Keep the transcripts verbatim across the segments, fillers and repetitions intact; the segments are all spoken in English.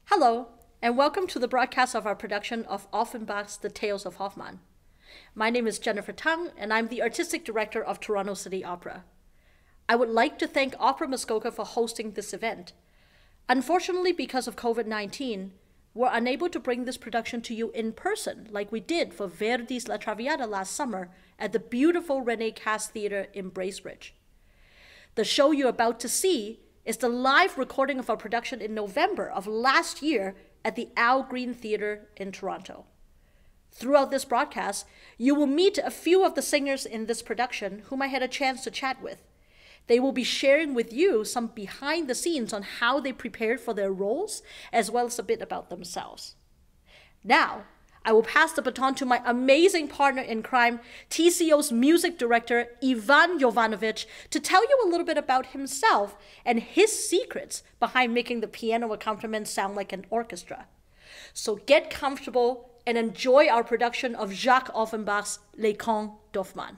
Hello, and welcome to the broadcast of our production of Offenbach's The Tales of Hoffmann. My name is Jennifer Tang, and I'm the Artistic Director of Toronto City Opera. I would like to thank Opera Muskoka for hosting this event. Unfortunately, because of COVID nineteen, we're unable to bring this production to you in person like we did for Verdi's La Traviata last summer at the beautiful Rene Cass Theatre in Bracebridge. The show you're about to see is the live recording of our production in November of last year at the Al Green Theatre in Toronto. Throughout this broadcast, you will meet a few of the singers in this production whom I had a chance to chat with. They will be sharing with you some behind the scenes on how they prepared for their roles, as well as a bit about themselves. Now, I will pass the baton to my amazing partner in crime, T C O's music director, Ivan Jovanovic, to tell you a little bit about himself and his secrets behind making the piano accompaniment sound like an orchestra. So get comfortable and enjoy our production of Jacques Offenbach's Les Contes d'Hoffmann.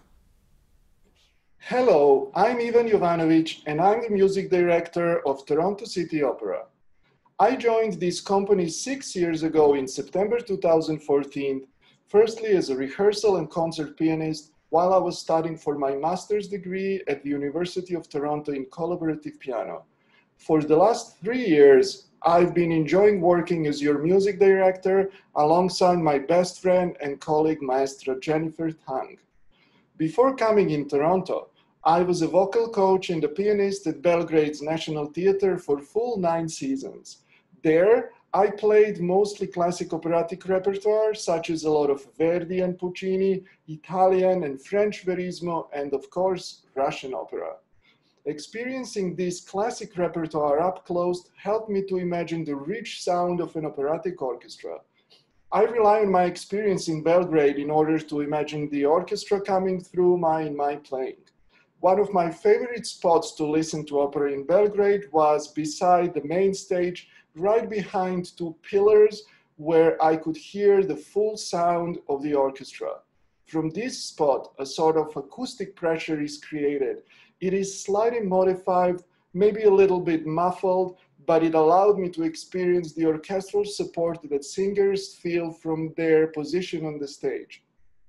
Hello, I'm Ivan Jovanovic, and I'm the music director of Toronto City Opera. I joined this company six years ago in September two thousand fourteen, firstly as a rehearsal and concert pianist while I was studying for my master's degree at the University of Toronto in collaborative piano. For the last three years, I've been enjoying working as your music director alongside my best friend and colleague Maestra Jennifer Tang. Before coming in Toronto, I was a vocal coach and a pianist at Belgrade's National Theatre for full nine seasons. There, I played mostly classic operatic repertoire, such as a lot of Verdi and Puccini, Italian and French verismo, and of course, Russian opera. Experiencing this classic repertoire up close helped me to imagine the rich sound of an operatic orchestra. I rely on my experience in Belgrade in order to imagine the orchestra coming through my, in my playing. One of my favorite spots to listen to opera in Belgrade was beside the main stage, right behind two pillars, where I could hear the full sound of the orchestra. From this spot, a sort of acoustic pressure is created. It is slightly modified, maybe a little bit muffled, but it allowed me to experience the orchestral support that singers feel from their position on the stage.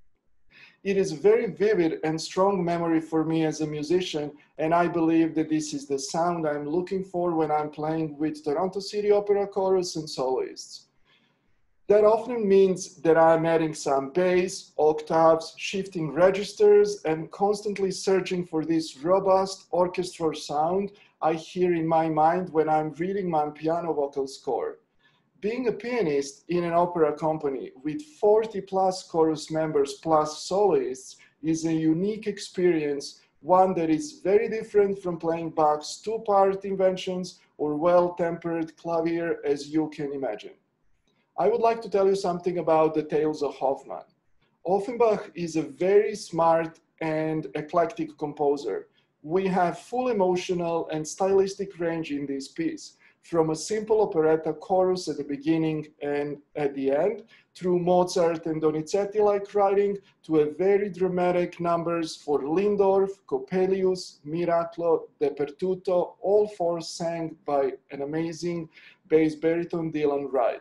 It is a very vivid and strong memory for me as a musician, and I believe that this is the sound I'm looking for when I'm playing with Toronto City Opera chorus and soloists. That often means that I'm adding some bass, octaves, shifting registers, and constantly searching for this robust orchestral sound I hear in my mind when I'm reading my piano vocal score. Being a pianist in an opera company with forty plus chorus members plus soloists is a unique experience, one that is very different from playing Bach's two-part inventions or well-tempered clavier as you can imagine. I would like to tell you something about the Tales of Hoffmann. Offenbach is a very smart and eclectic composer. We have full emotional and stylistic range in this piece, from a simple operetta chorus at the beginning and at the end, through Mozart and Donizetti-like writing, to a very dramatic numbers for Lindorf, Coppelius, Miraclo, Dappertutto, all four sang by an amazing bass baritone Dylan Wright.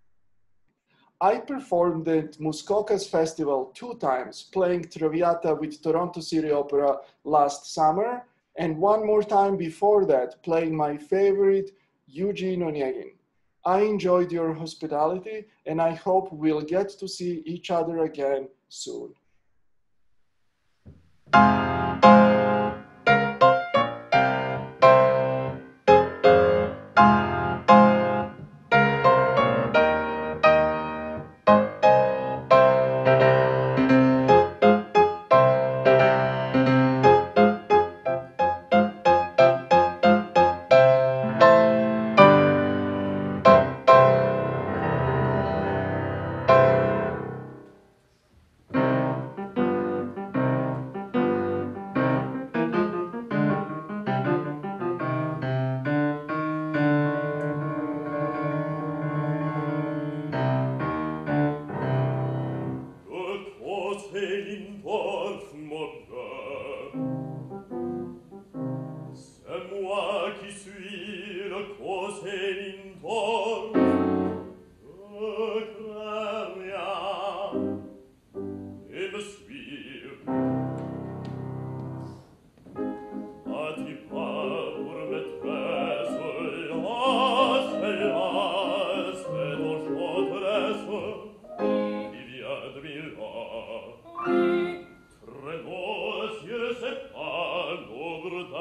I performed at Muskoka's festival two times, playing Traviata with Toronto City Opera last summer, and one more time before that, playing my favorite Eugene Onegin. I enjoyed your hospitality, and I hope we'll get to see each other again soon.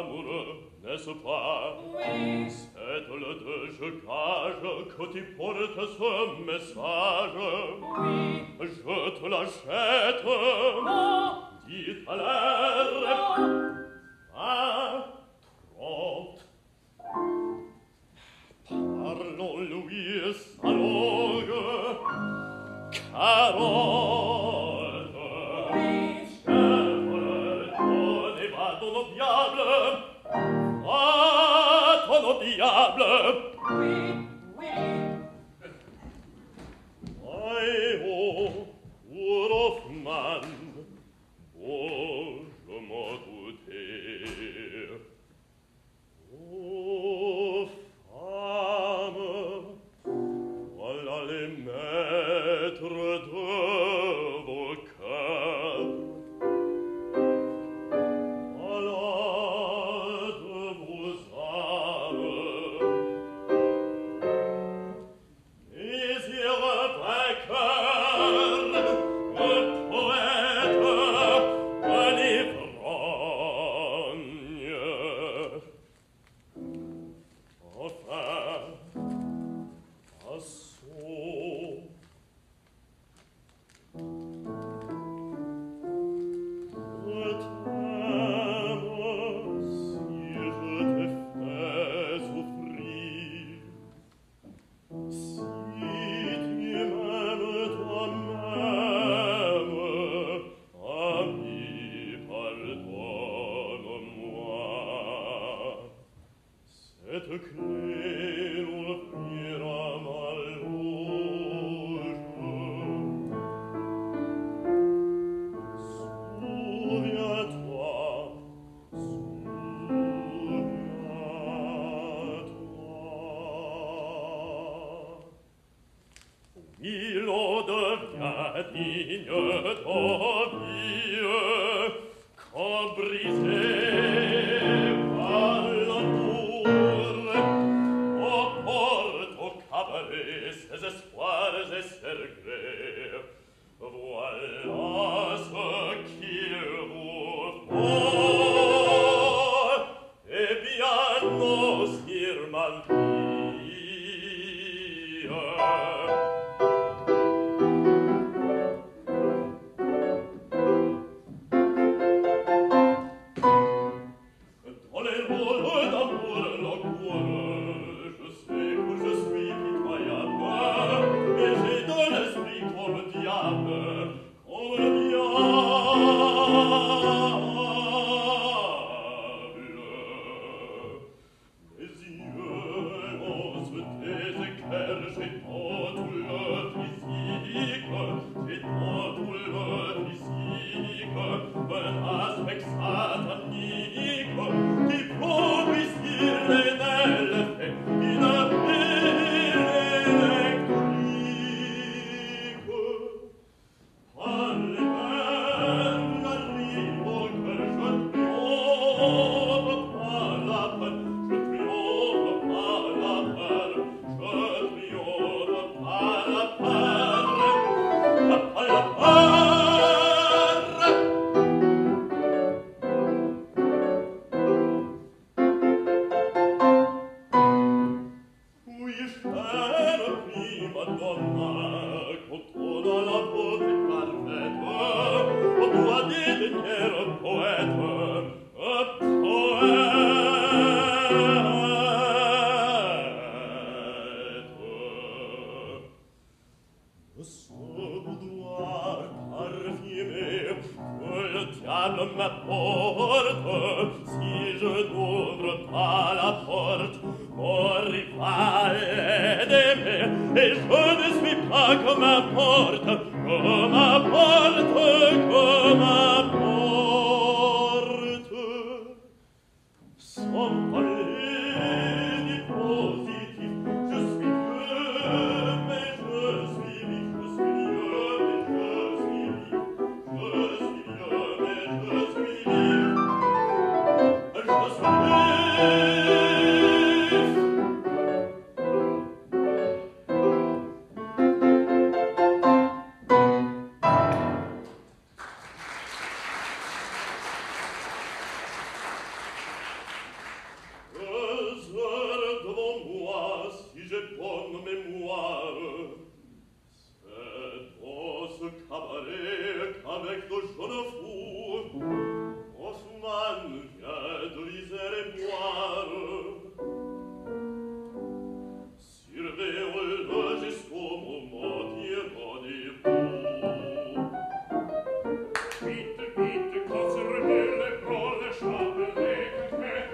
d'amour, n'est-ce pas? Oui. Cette lettre je gage que tu portes ce message. Oui. Je te l'achète. Non. Dis à l'air. Non. Ah, trente. Parlons-lui sa langue. Carotte. Oui. Chèvre, donnez va ton diable. Ah, ton diable. Oui. Oui. Aïe, oh, pour Hoffmann. Oh, je m'en doutais. Oh, femme, voilà les maîtres de vos cœurs. Voilà de vos âmes. Désir vainqueur, le poète, l'ivrogne. Enfin, passons. Je t'aime si je t'ai fait souffrir. Si tu m'aimes toi-même, ami, pardonne-moi. Cette clé n'ouvrira ma loge. Souviens-toi, souviens-toi. Il en devient digne ta vie, quand brisé par l'amour, emporte au cabaret ses espoirs et ses regrets. Voilà ce qu'il vous faut, et bien non sur ma vie. Dans les rôles d'amour, la cour, je sais que je suis pitoyable, mais j'ai de l'esprit comme le diable, comme le diable. Les yeux n'ont se déséclairent, j'ai dans tout le physique, j'ai dans tout le physique, un aspect satanique, qui produit sur les nerfs une pile électrique. Par les mains arrive au cœur, je triomphe par la peur, je triomphe par la peur, je triomphe par la peur, par la peur. Oui, chère prima donna, contona la voce parfaite, o tua dédaigner un poète, un poète. Ce boudoir parfumé que le diable m'apporte, si je n'ouvre pas la porte, mon rival est d'aimer, et je ne suis pas comme un porte, comme un porte, comme un porte. Sans parler du positif, je suis vieux, mais je suis vif, je suis vieux, mais je suis vif, je suis vieux, mais je suis vif, je suis vif.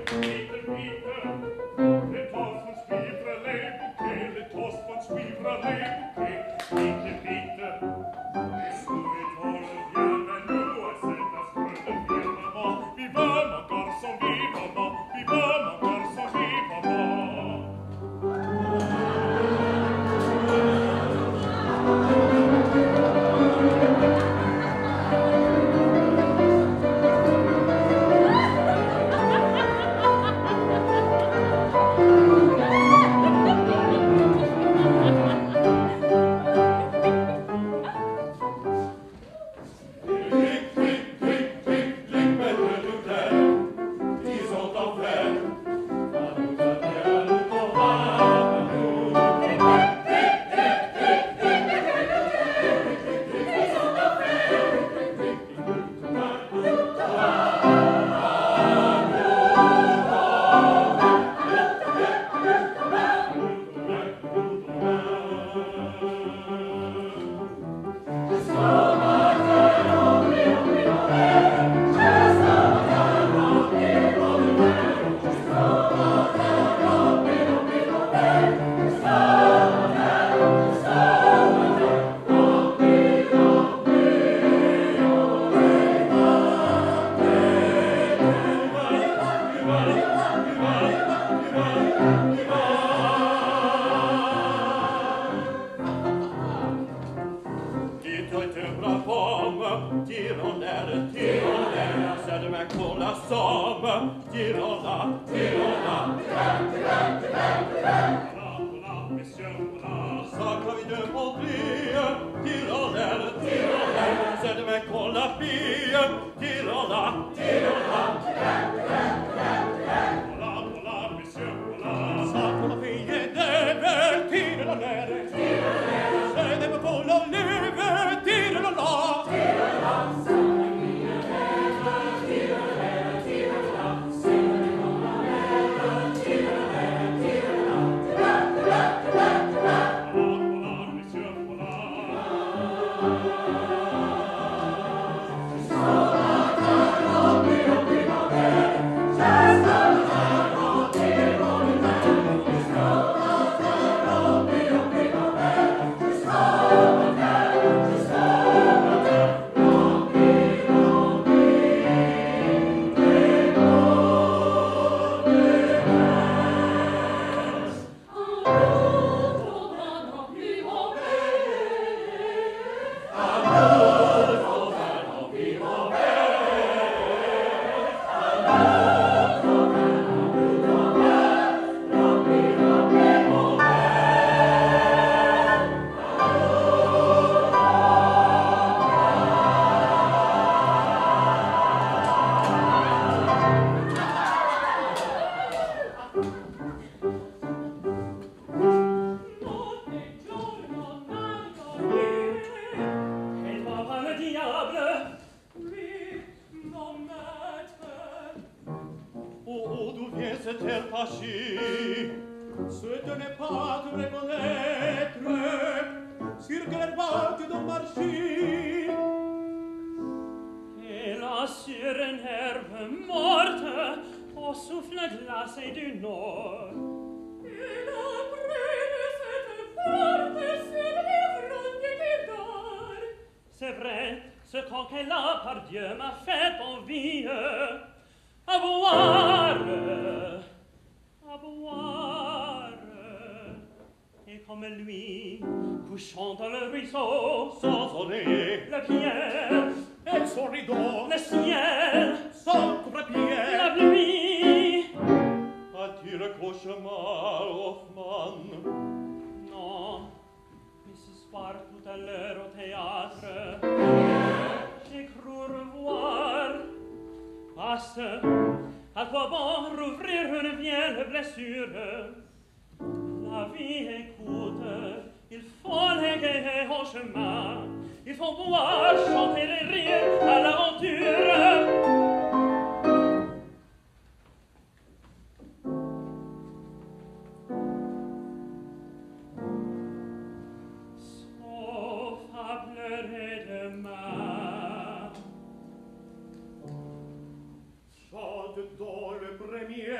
Chante dans le premier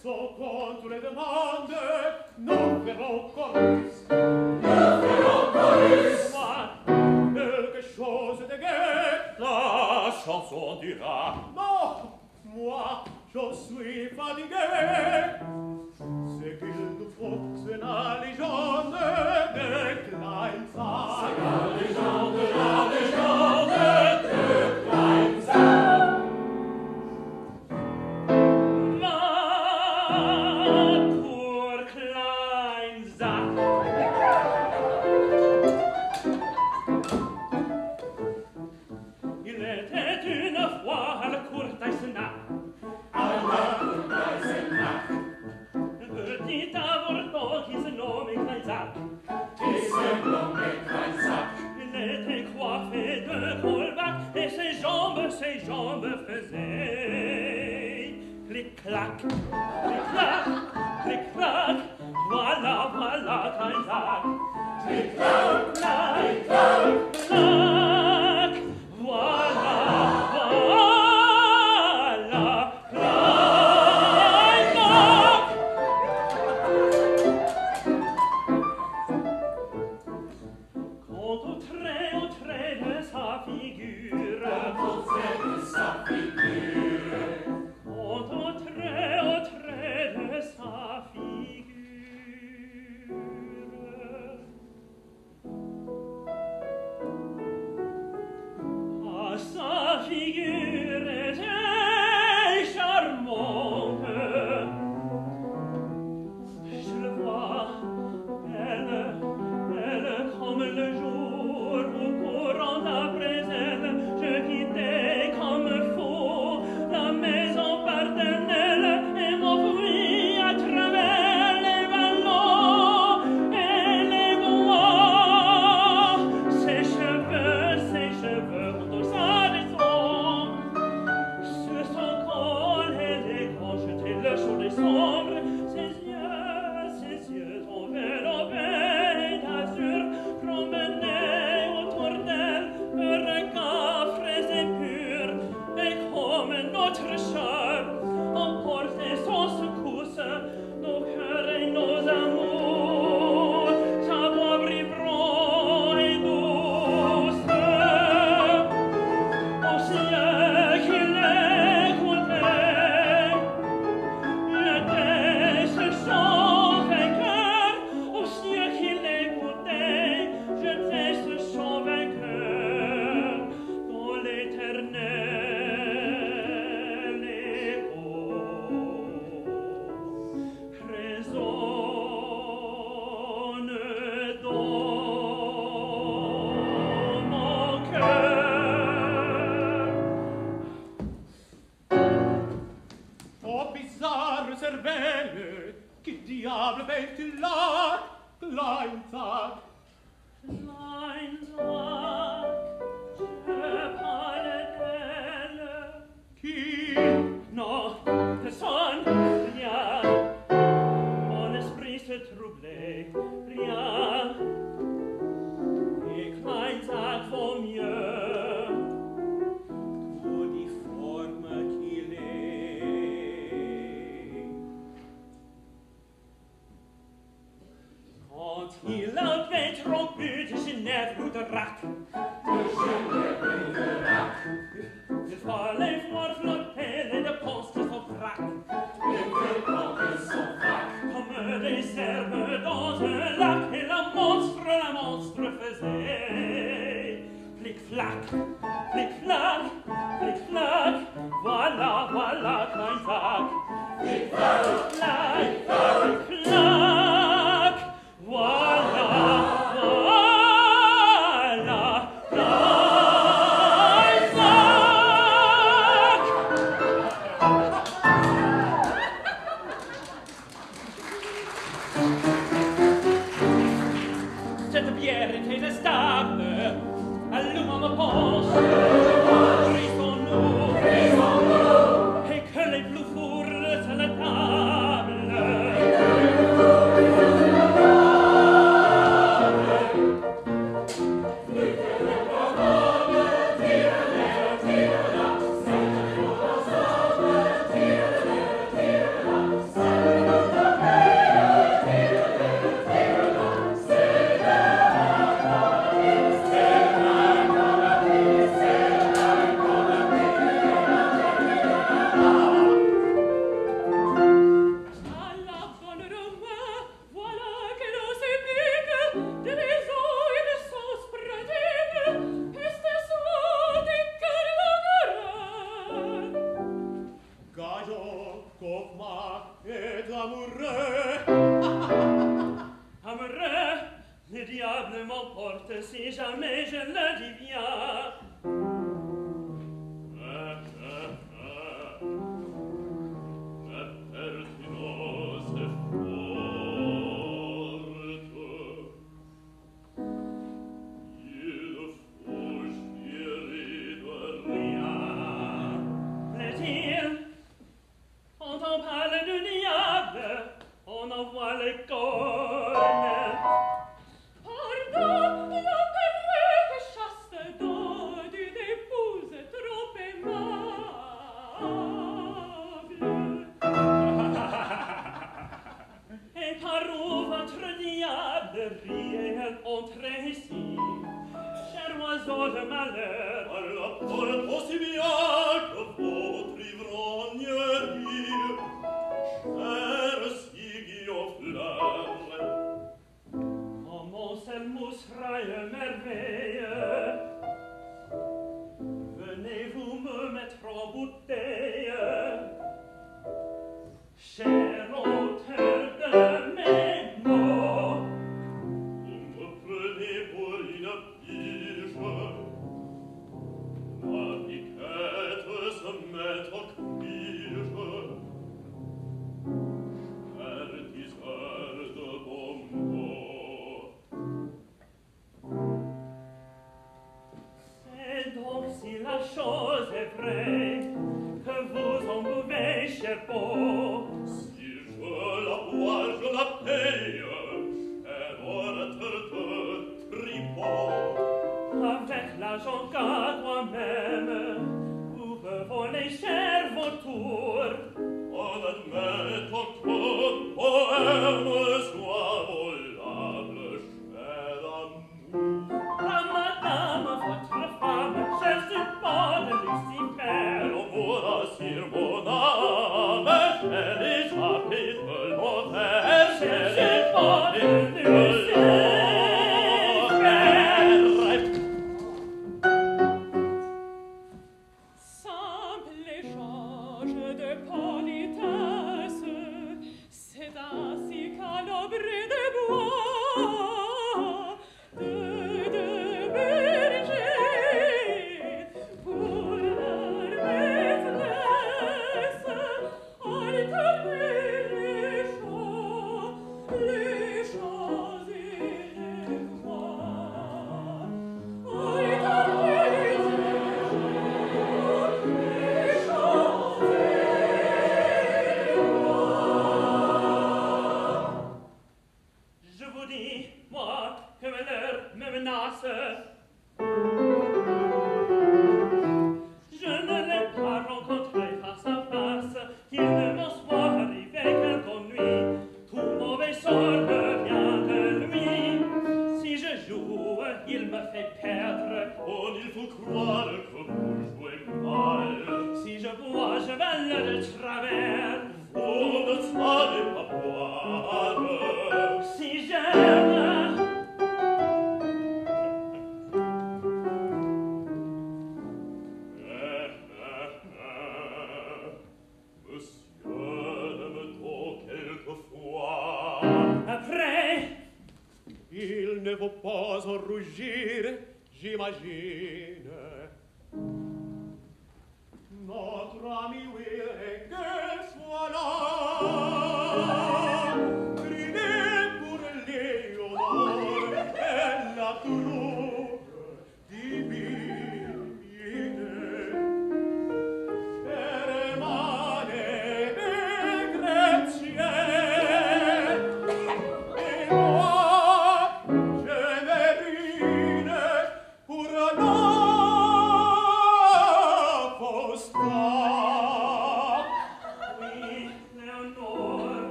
so contre les demandes, non ferons chorus. Non ferons chorus. Moi, quelque chose de gai, la chanson dira. Non, moi, je suis fatigué. C'est qu'il nous faut, c'est la légende de Kleinsack. C'est la légende, la légende de Kleinsack. Va pour Kleinsack. Il était une fois à la cour d'Eisenach. À la cour d'Eisenach. Petit avorton qui se nommait Kleinsack. Qui se nommait Kleinsack. Il était coiffé de colbac et ses jambes, ses jambes faisaient clic-clac, clic-clac, clic-clac. Voilà, voilà Kleinsack. Clic-clac, clic-clac, clic-clac. Voilà, voilà. Et que les plus fourres à la table amoureux. Amoureux, le diable m'emporte si jamais je le dis bien.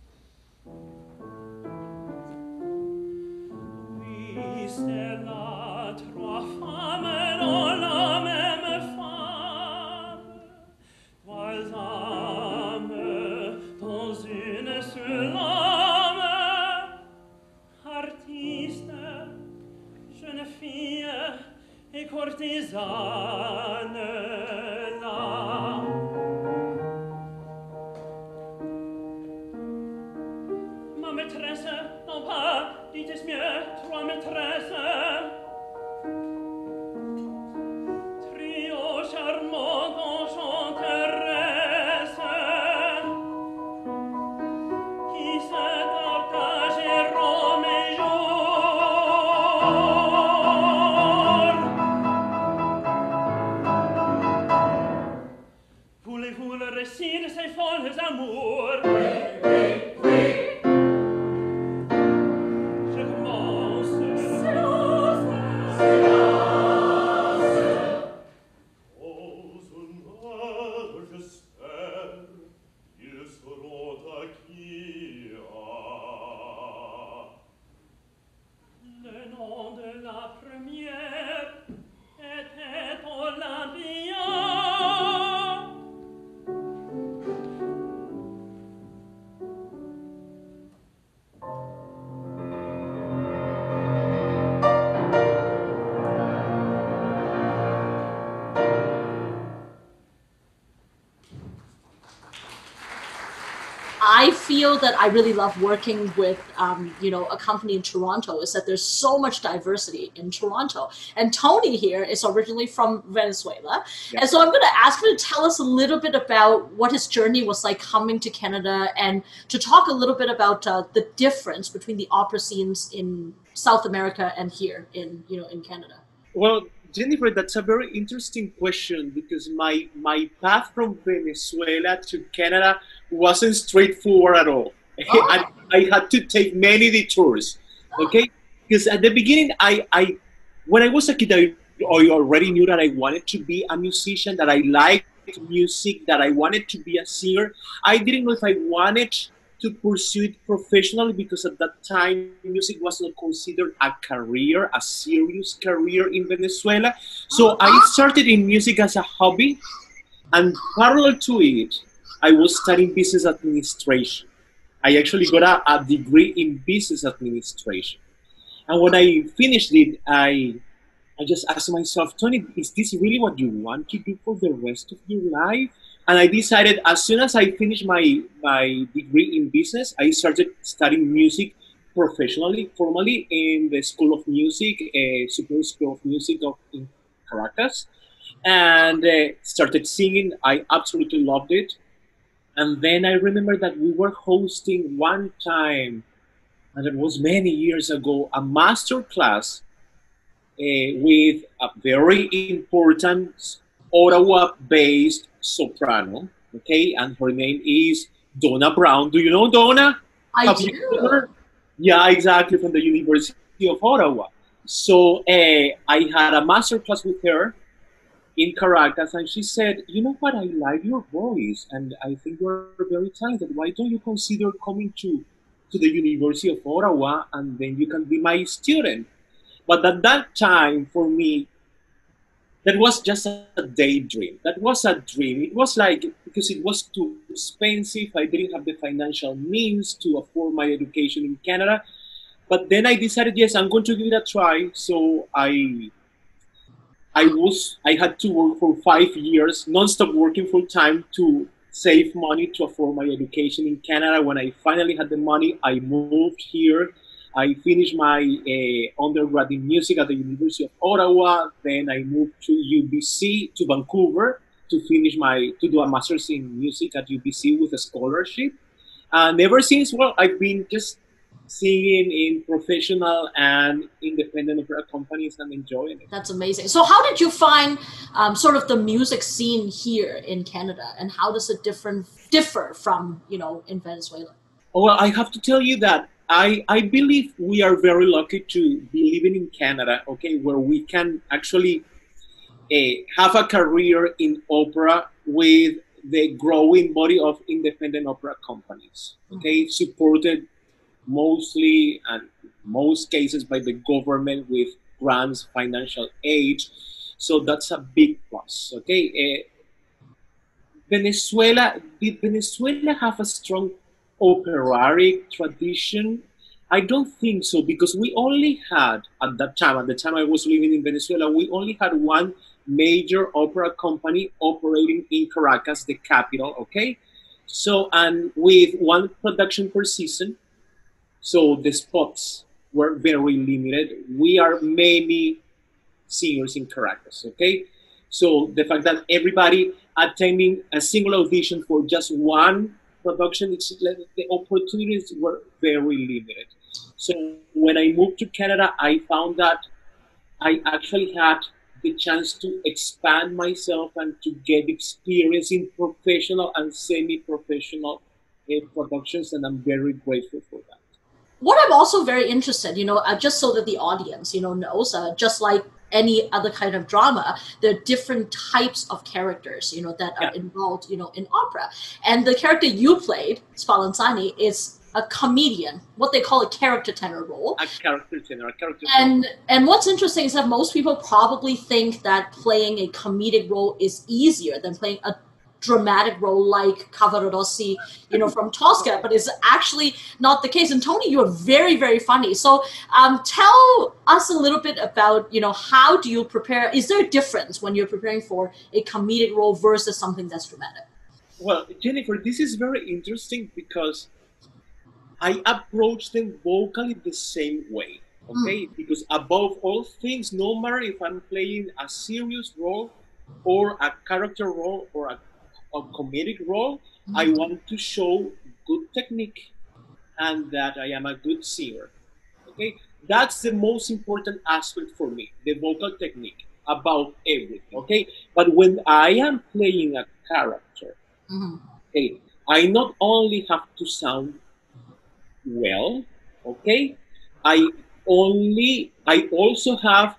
Stella trois femmes dans la même femme, trois âmes dans une seule âme, artiste, jeune fille et courtisane là. Ma maîtresse, non pas, dites mieux, trois maîtresses, trio charmant enchanteresse, qui se partagent Rome et jour. Voulez-vous le récit de ces folles amours? Oui, oui, oui. Je commence. Silence. Silence. Aux honneurs, j'espère, ils seront acquis. Le nom de la première était Olympia. I feel that I really love working with, um, you know, a company in Toronto is that there's so much diversity in Toronto. And Tony here is originally from Venezuela. Yeah. And so I'm going to ask him to tell us a little bit about what his journey was like coming to Canada and to talk a little bit about uh, the difference between the opera scenes in South America and here in, you know, in Canada. Well, Jennifer, that's a very interesting question because my my path from Venezuela to Canada wasn't straightforward at all. Oh. I, I had to take many detours, okay? Because at the beginning, I, I when I was a kid, I, I already knew that I wanted to be a musician, that I liked music, that I wanted to be a singer. I didn't know if I wanted to pursue it professionally because at that time music was not considered a career, a serious career in Venezuela. So I started in music as a hobby, and parallel to it, I was studying business administration. I actually got a, a degree in business administration. And when I finished it, I I just asked myself, Tony, is this really what you want to do for the rest of your life? And I decided as soon as I finished my, my degree in business, I started studying music professionally, formally in the School of Music, uh, Superior School of Music of, in Caracas, and uh, started singing. I absolutely loved it. And then I remember that we were hosting one time, and it was many years ago, a master class uh, with a very important Ottawa-based soprano, okay, and her name is Donna Brown. Do you know Donna? I Have do. you heard her? Yeah, exactly, from the University of Ottawa. So uh, I had a master class with her in Caracas, and she said, you know what, I like your voice, and I think you're very talented. Why don't you consider coming to, to the University of Ottawa, and then you can be my student? But at that time, for me, that was just a daydream. That was a dream. It was like, because it was too expensive, I didn't have the financial means to afford my education in Canada. But then I decided, yes, I'm going to give it a try. So I I was I had to work for five years, non-stop working full time to save money to afford my education in Canada. When I finally had the money, I moved here. I finished my uh, undergrad in music at the University of Ottawa. Then I moved to U B C, to Vancouver, to finish my to do a master's in music at U B C with a scholarship. And ever since, well, I've been just singing in professional and independent opera companies and enjoying it. That's amazing. So how did you find um, sort of the music scene here in Canada, and how does it different differ from, you know, in Venezuela? Well, I have to tell you that I, I believe we are very lucky to be living in Canada, okay, where we can actually uh, have a career in opera with the growing body of independent opera companies, okay, supported mostly and most cases by the government with grants, financial aid. So that's a big plus. Okay, uh, Venezuela, did Venezuela have a strong operatic tradition? I don't think so because we only had at that time, at the time I was living in Venezuela, we only had one major opera company operating in Caracas, the capital. Okay, so and with one production per season, so the spots were very limited. We are many singers in Caracas. Okay, so the fact that everybody attending a single audition for just one production, it's like the opportunities were very limited. So when I moved to Canada, I found that I actually had the chance to expand myself and to get experience in professional and semi-professional uh, productions, and I'm very grateful for that. What I'm also very interested, you know, uh, just so that the audience, you know, knows, uh, just like any other kind of drama, there are different types of characters, you know, that are Yeah, involved, you know, in opera. And the character you played, Spallanzani, is a comedian, what they call a character tenor role. a character tenor, a character tenor. And and what's interesting is that most people probably think that playing a comedic role is easier than playing a dramatic role like Cavaradossi, you know, from Tosca, but it's actually not the case. And Tony, you're very, very funny. So um, tell us a little bit about, you know, how do you prepare? Is there a difference when you're preparing for a comedic role versus something that's dramatic? Well, Jennifer, this is very interesting because I approach them vocally the same way, Mm, okay? Because above all things, no matter if I'm playing a serious role or a character role or a, a comedic role, I mhm. want to show good technique and that I am a good singer, okay? That's the most important aspect for me, the vocal technique about everything, okay? But when I am playing a character, Mhm. okay, I not only have to sound well, okay, i only I also have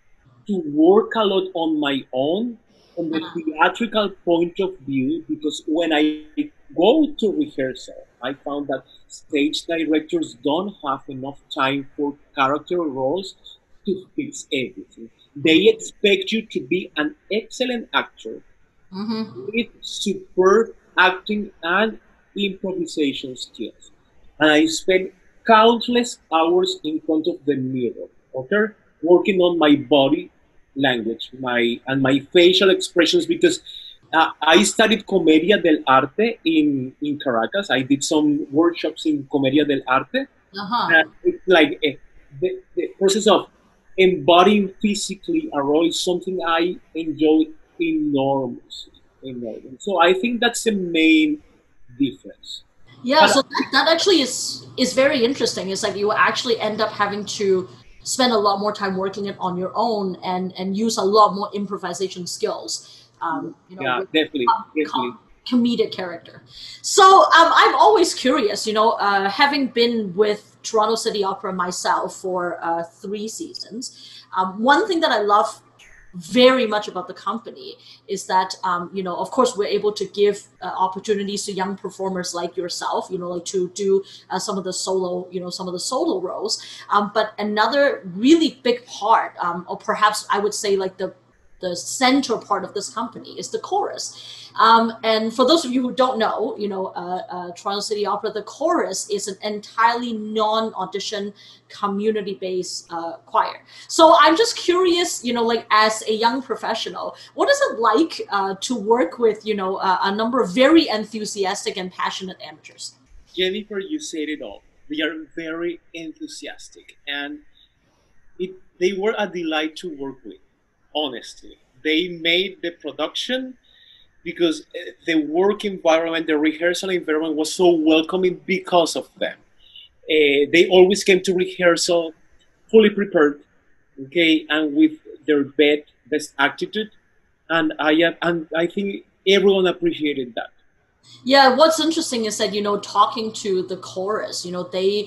to work a lot on my own from the Uh-huh. theatrical point of view because when I go to rehearsal I found that stage directors don't have enough time for character roles to fix everything. They expect you to be an excellent actor Mhm. with superb acting and improvisation skills. And I spent countless hours in front of the mirror, okay, working on my body language, my and my facial expressions because uh, I studied Comedia del Arte in, in Caracas. I did some workshops in Comedia del Arte. Uh-huh. And it's like eh, the, the process of embodying physically a role is something I enjoy enormously. enormously. So I think that's the main difference. Yeah, But so that, that actually is is very interesting. It's like you actually end up having to spend a lot more time working it on your own and and use a lot more improvisation skills. Um, you know, yeah, with definitely, com- definitely. com- comedic character. So um, I'm always curious. You know, uh, having been with Toronto City Opera myself for uh, three seasons, um, one thing that I love very much about the company is that um, you know, of course, we're able to give uh, opportunities to young performers like yourself, you know, like to do uh, some of the solo, you know, some of the solo roles. Um, but another really big part, um, or perhaps I would say like the the center part of this company is the chorus. Um, and for those of you who don't know, you know, uh, uh, Toronto City Opera, the chorus is an entirely non-audition, community-based uh, choir. So I'm just curious, you know, like as a young professional, what is it like uh, to work with, you know, uh, a number of very enthusiastic and passionate amateurs? Jennifer, you said it all. They are very enthusiastic, and it they were a delight to work with. Honestly, they made the production because uh, the work environment, the rehearsal environment was so welcoming because of them. Uh, they always came to rehearsal fully prepared, okay, and with their best best attitude, and I am, and I think everyone appreciated that. Yeah, what's interesting is that, you know, talking to the chorus, you know, they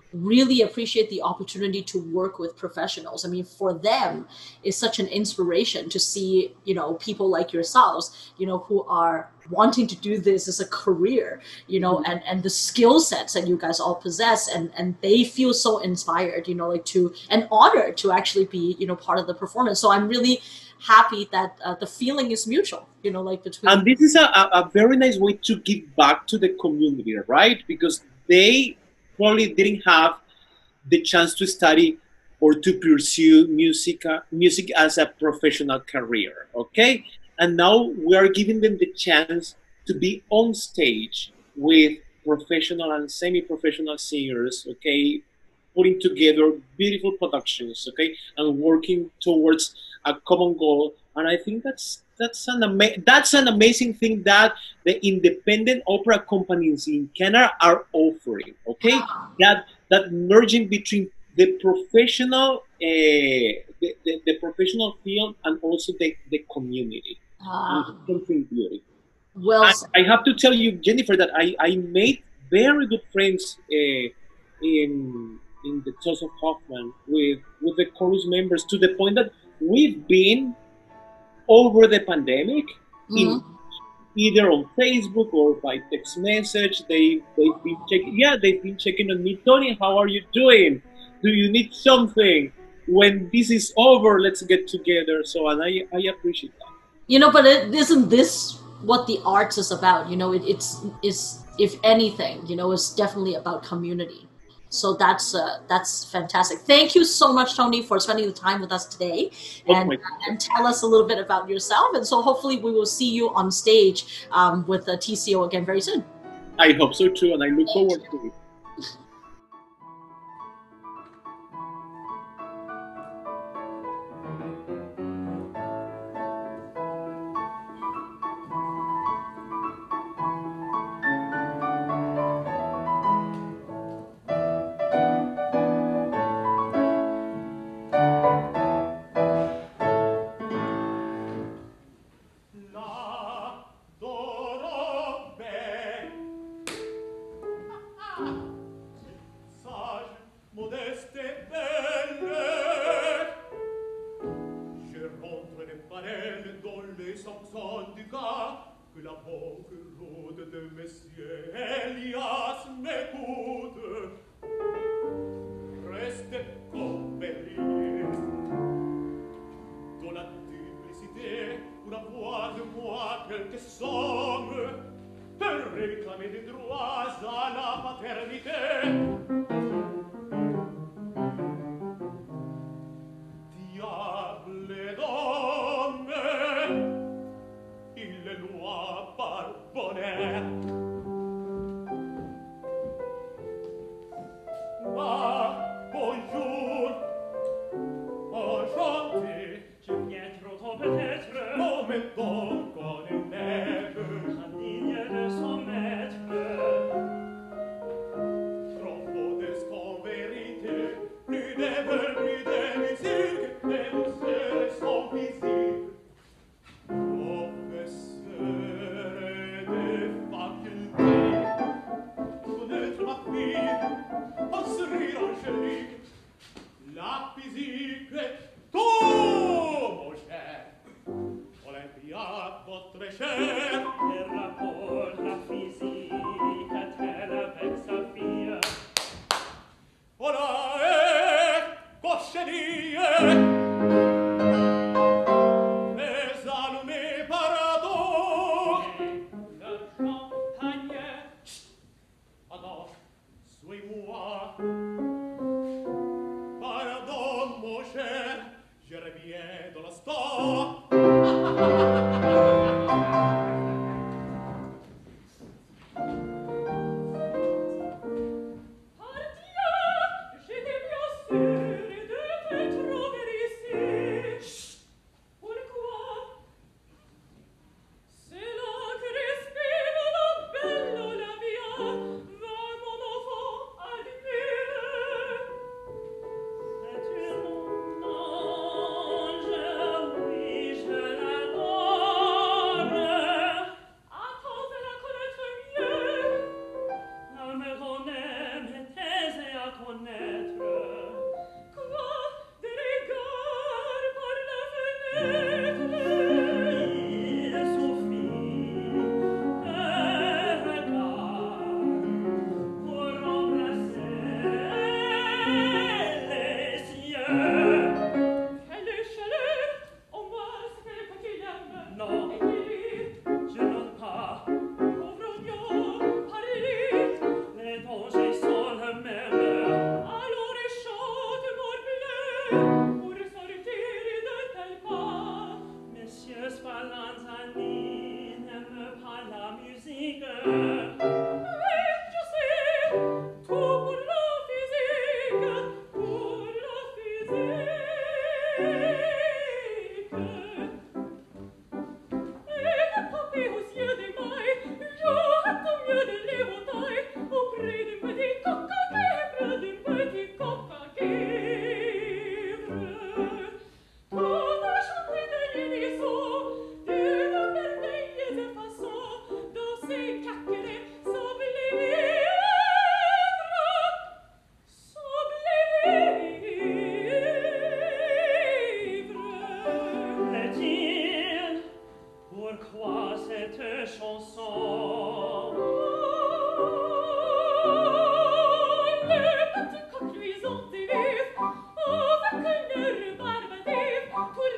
really appreciate the opportunity to work with professionals. I mean, for them, it's such an inspiration to see, you know, people like yourselves, you know, who are wanting to do this as a career, you know, and and the skill sets that you guys all possess, and and they feel so inspired, you know, like to and honored to actually be, you know, part of the performance. So I'm really happy that uh, the feeling is mutual, you know, like between. And this is a, a, a very nice way to give back to the community, right? Because they probably didn't have the chance to study or to pursue music, uh, music as a professional career, okay? And now we are giving them the chance to be on stage with professional and semi-professional singers, okay? Putting together beautiful productions, okay? And working towards a common goal. And I think that's that's an ama- that's an amazing thing that the independent opera companies in Canada are offering, okay? That that merging between the professional uh, the, the, the professional field and also the, the community. And uh, it's something beautiful. well I, I have to tell you, Jennifer, that I, I made very good friends uh, in in the Toast of Hoffman with with the chorus members, to the point that we've been over the pandemic in mhm. either on Facebook or by text message. They they've been checking. Yeah, they've been checking on me. Tony, how are you doing? Do you need something? When this is over, let's get together. So, and I I appreciate that. You know, but it isn't this what the arts is about? You know, it, it's is if anything, you know, it's definitely about community. So that's uh, that's fantastic. Thank you so much, Tony, for spending the time with us today, Oh and my and tell us a little bit about yourself. And so hopefully we will see you on stage um, with the T C O again very soon. I hope so too, and I look Thank forward you. to it. La dorobe sage, modeste et belle. Je rentre les parelles dans les sanctions du gars, que la pauvre rôde de Monsieur Elias m'écoute. Reste compagnie dans la duplicité pour avoir de moi quelque somme, pour réclamer des droits à la paternité. Diable d'homme, il les lois par bonheur. Ah, bonjour, enchanté, Je viens trop tôt peut-être, comme donc on est maître, indigne de son maître. trop modeste en vérité, plus de vers, plus de musique, et vous serez son physique. Professeur de faculté, connaître ma fille, au sourire angélique, la physique est tout, mon cher. Olympia, votre cher, Et rapporte la physique a-t-elle avec sa fille? voilà est cochonnier. Mais allumez paradoxe. Le champagne, Attends, suis-moi. Pardon, mon cher, je reviens dans l'instant. pardieu, j'étais bien sûre de te trouver ici. Pourquoi? C'est là que respire la belle Olympia, va mon enfant admire. C'est mon ange, oui, je l'adore.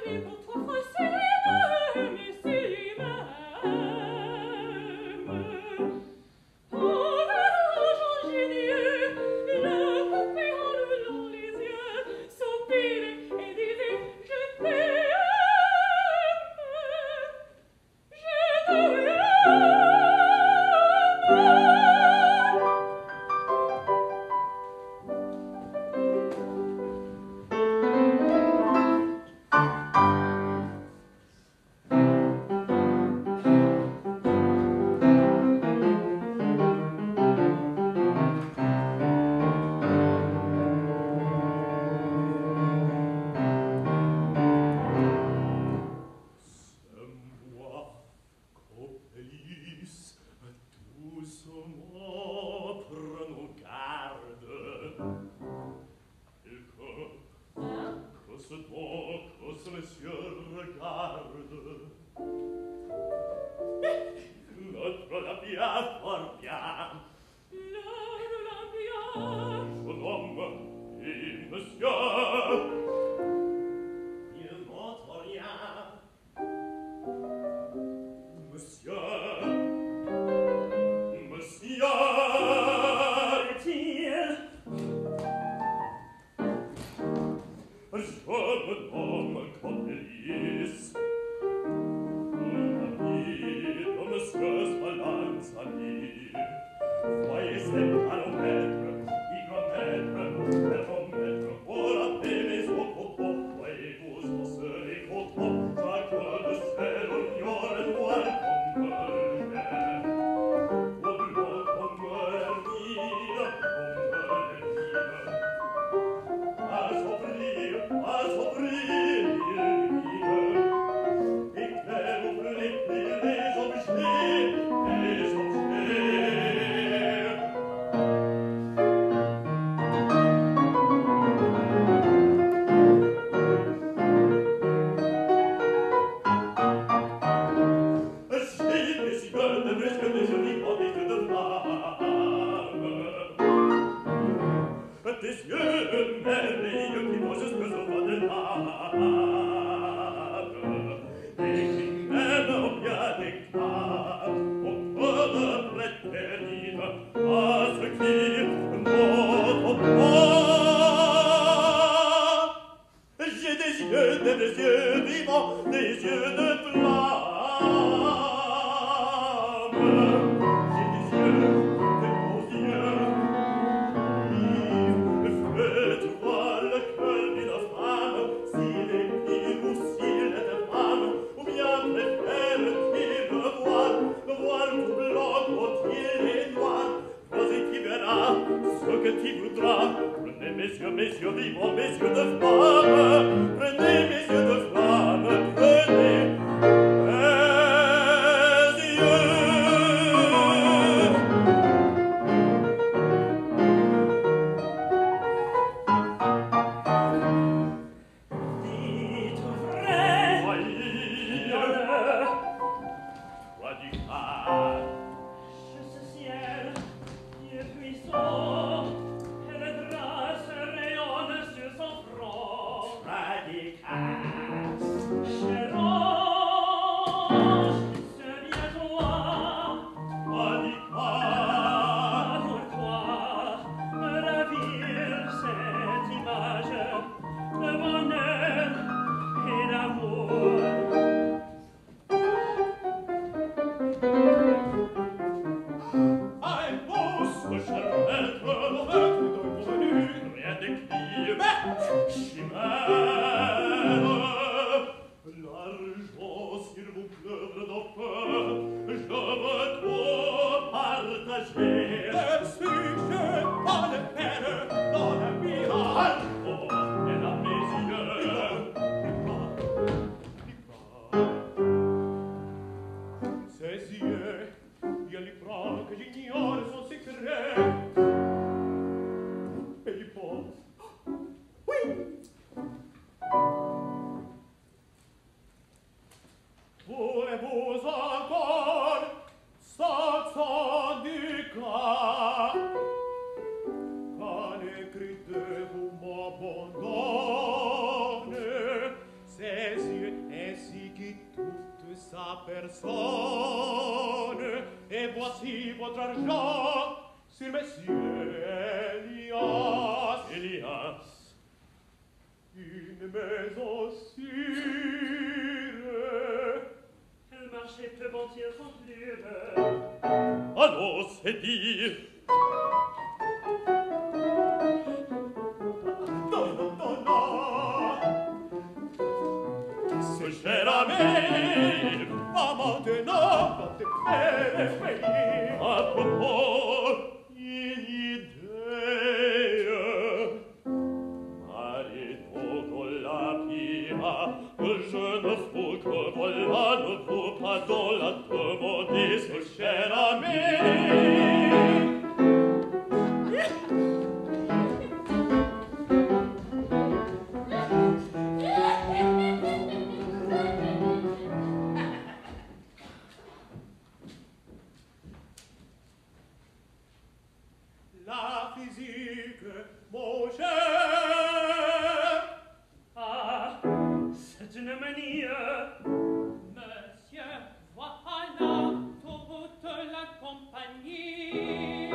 Sur son sa personne, et voici votre argent sur monsieur Elias. Elias, une maison sûre. Le marché peut mentir sans plus. Allons, c'est dire. Non, non, non, non. Ce cher ami, pas maintenant, pas te faire payer. À propos, une idée. Marito con la pia, que je ne fous que voilà ne vous pas dans la demande, ce cher ami. La physique, mon cher. Ah, c'est une manie. Monsieur, voilà toute la compagnie.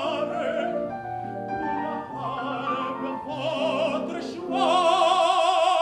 Votre choix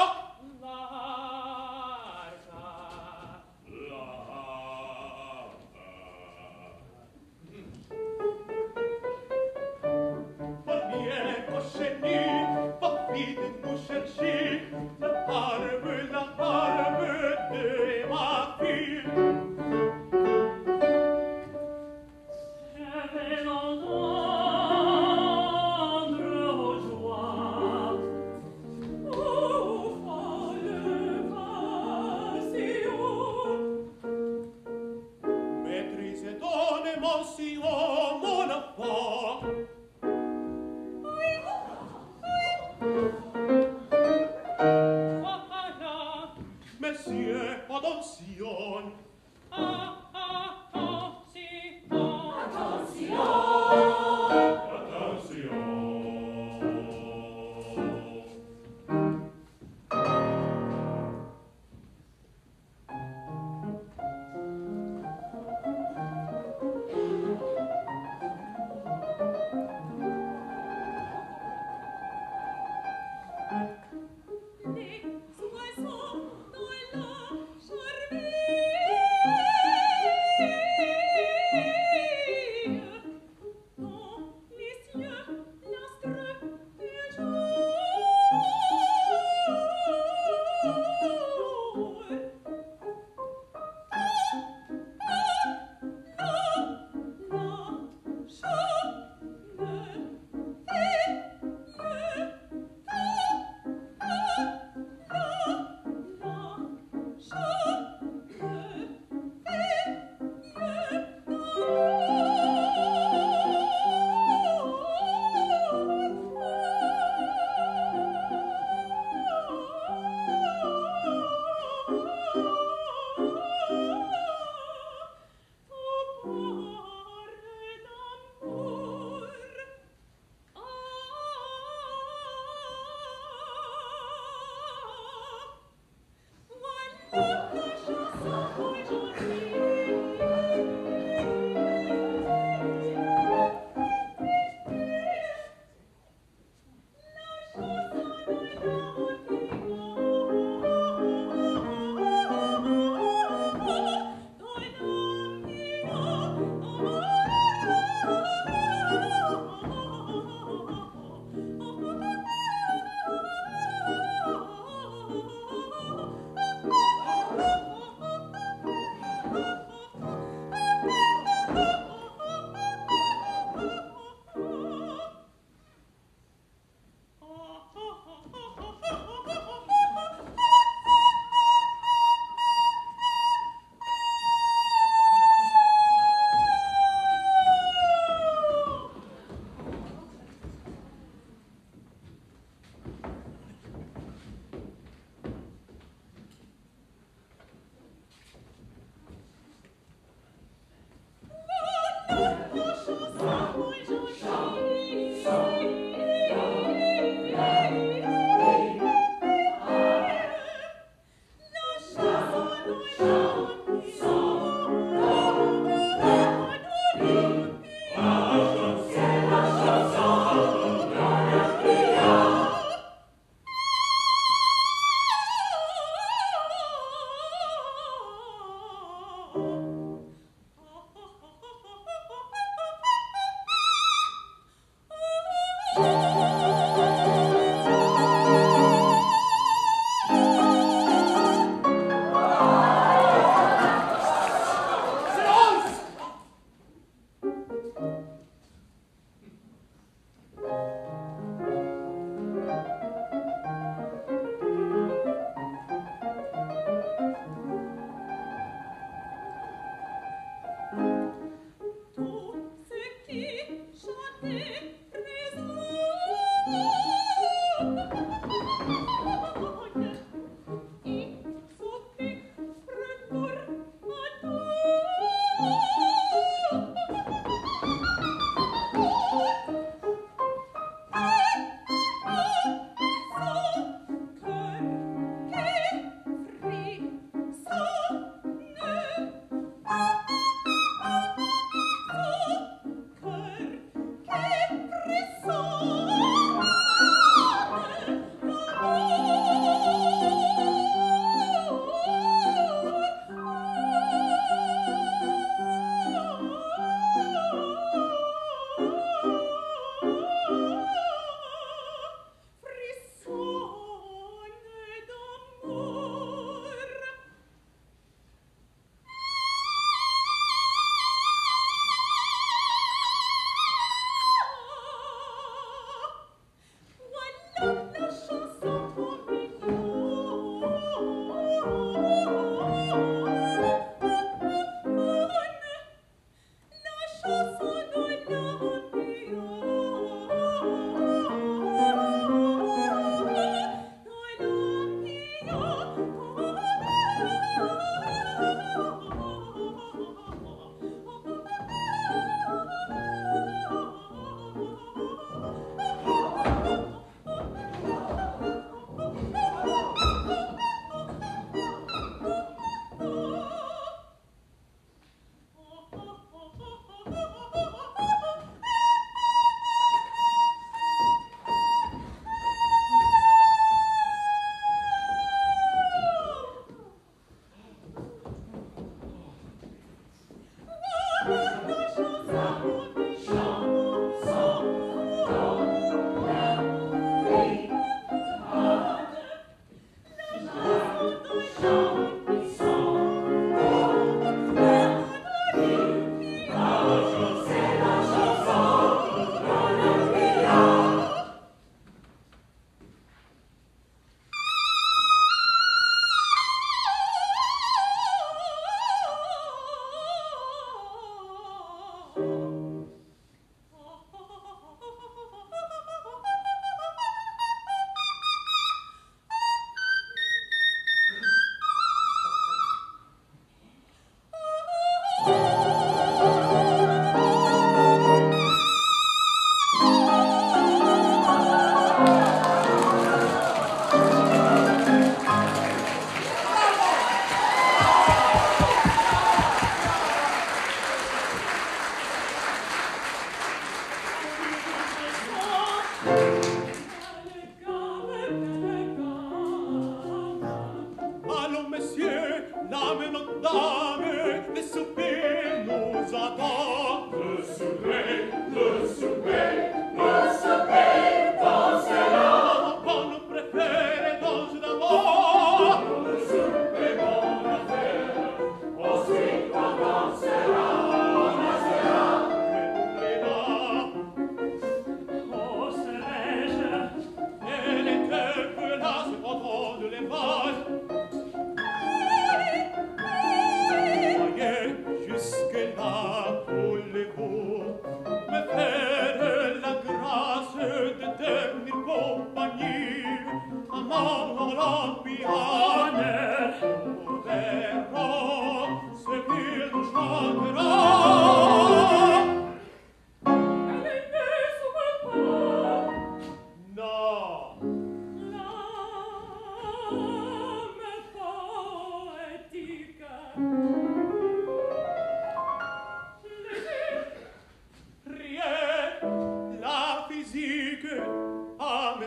Les oiseaux dans la charmille, dans les cieux l'astre du jour. La, la,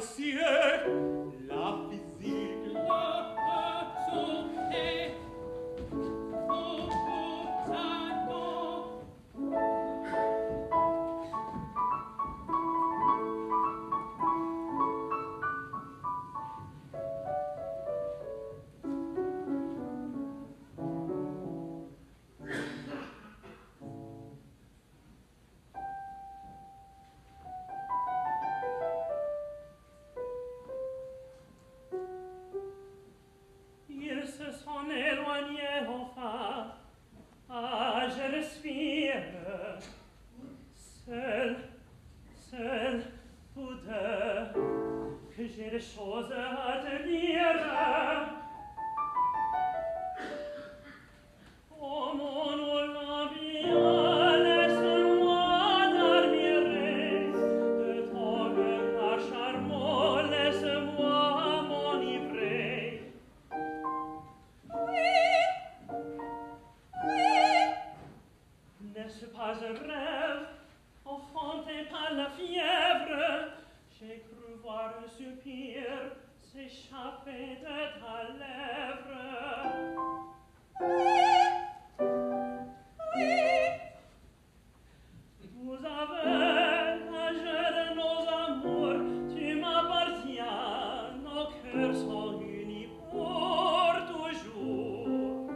cieux, la physique, La santé, beaucoup s'attend. Ils se sont éloignés enfin. Ah, je respire. Seul, seul, vous deux, que j'ai des choses à te dire. Oh mon Olympia, laisse-moi dormir de ton regard charmant, laisse-moi m'enivrer. N'est-ce pas un rêve, enfanté par la fièvre? J'ai cru voir un soupir s'échapper de ta lèvre. Vous avez l'âge de nos amours, tu m'appartiens, nos cœurs sont unis pour toujours.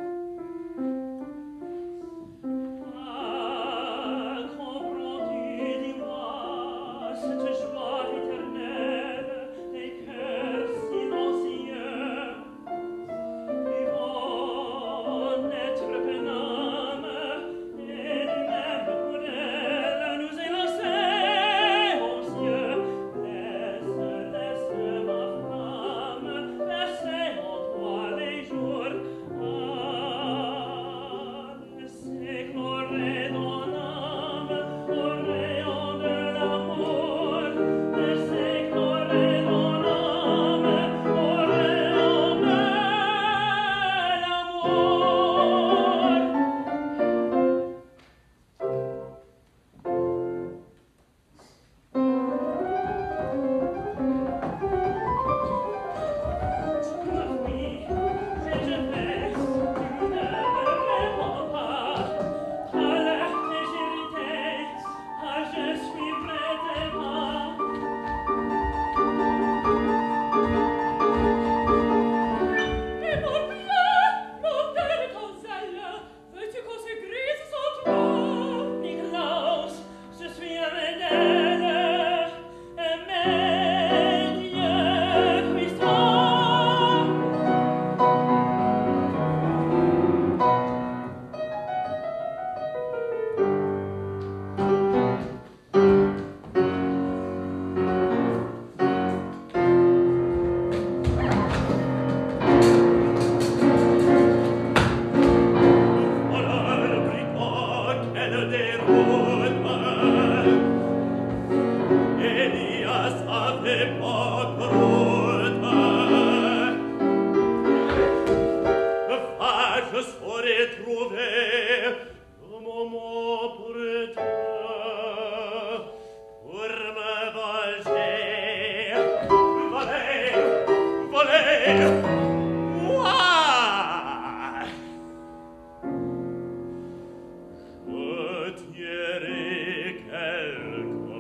Ah, comprends-tu, dis-moi, cette joie éternelle des cœurs silencieux qui vont naître penâmes et du même pour elle nous élancer aux cieux. Laisse, laisse ma femme verser en toi les jours. Ah, laisse éclore ton âme au rayon de l'amour. Laisse éclore ton âme au rayon de l'amour. Oui, et je vais, tu ne me réponds pas. À tes irrités, ah, je suivrai tes pas. Et pour bien, mon belle donzelle, veux-tu qu'on se grise sans toi? Niklaus, je suis aimé d'elle, aimé Dieu puissant. voilà le bricot qu'elle déroule. Elias avait pas route. Ah, je saurais trouver le moment pour toi, pour me venger. Voler, voler, moi! Je tuerai quelqu'un.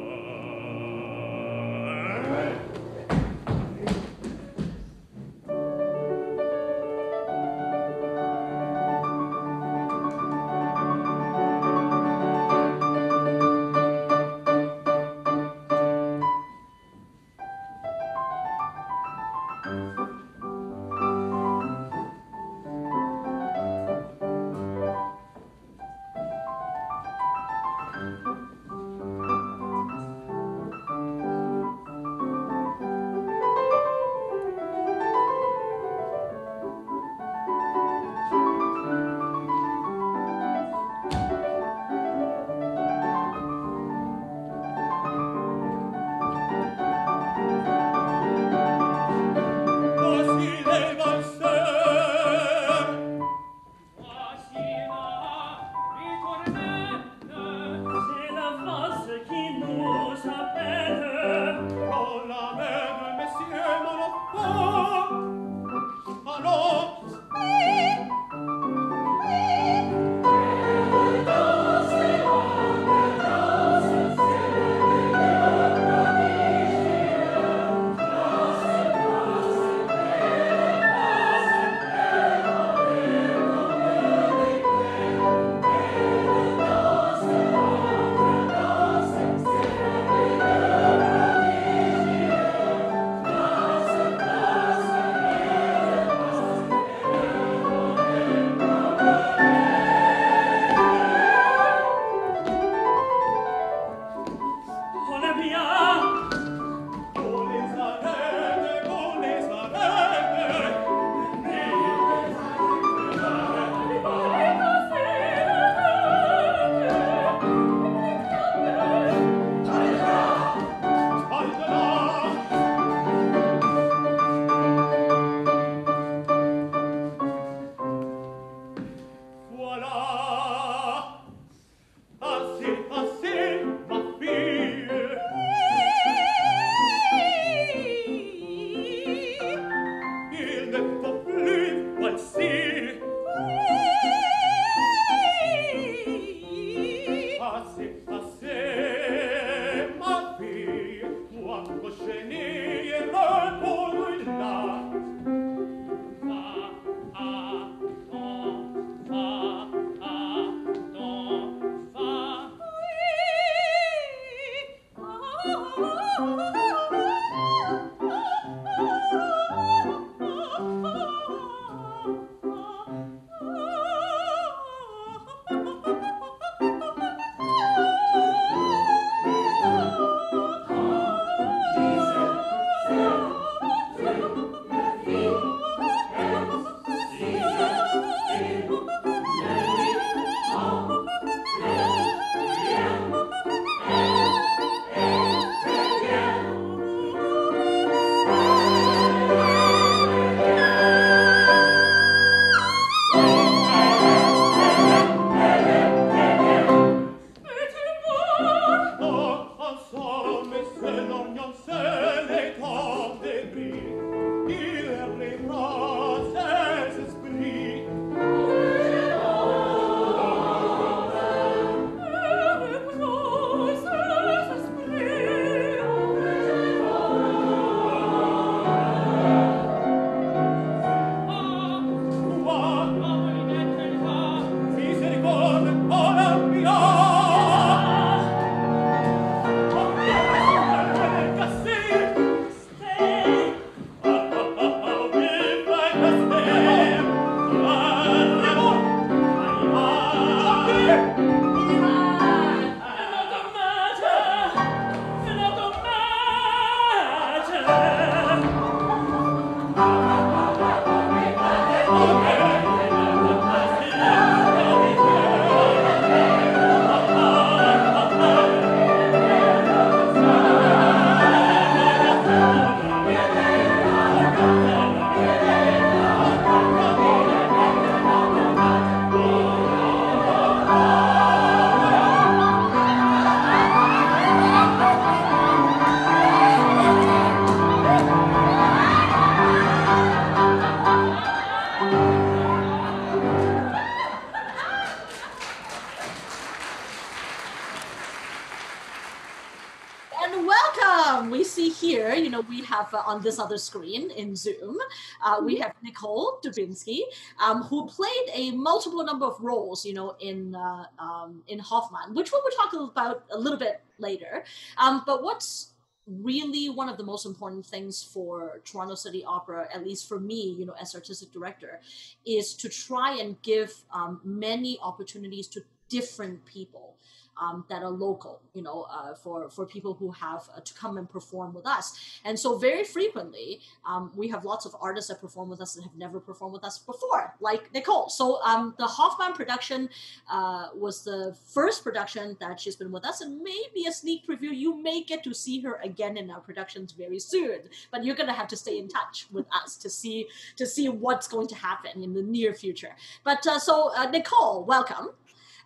here, you know, we have uh, on this other screen in Zoom, uh, we have Nicole Dubinsky, um, who played a multiple number of roles, you know, in uh, um, in Hoffmann, which we'll talk about a little bit later. Um, but what's really one of the most important things for Toronto City Opera, at least for me, you know, as artistic director, is to try and give um, many opportunities to different people um, that are local, you know, uh, for, for people who have uh, to come and perform with us. And so very frequently, um, we have lots of artists that perform with us that have never performed with us before, like Nicole. So um, the Hoffmann production uh, was the first production that she's been with us, and maybe a sneak preview. You may get to see her again in our productions very soon, but you're going to have to stay in touch with us to see to see what's going to happen in the near future. But uh, so uh, Nicole, welcome.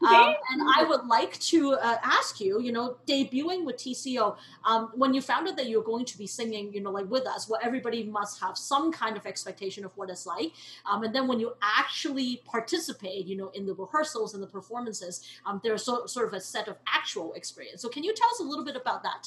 Um, and I would like to uh, ask you, you know, debuting with T C O, um, when you found out that you're going to be singing, you know, like with us, well, everybody must have some kind of expectation of what it's like. Um, and then when you actually participate, you know, in the rehearsals and the performances, um, there's so, sort of a set of actual experience. So can you tell us a little bit about that?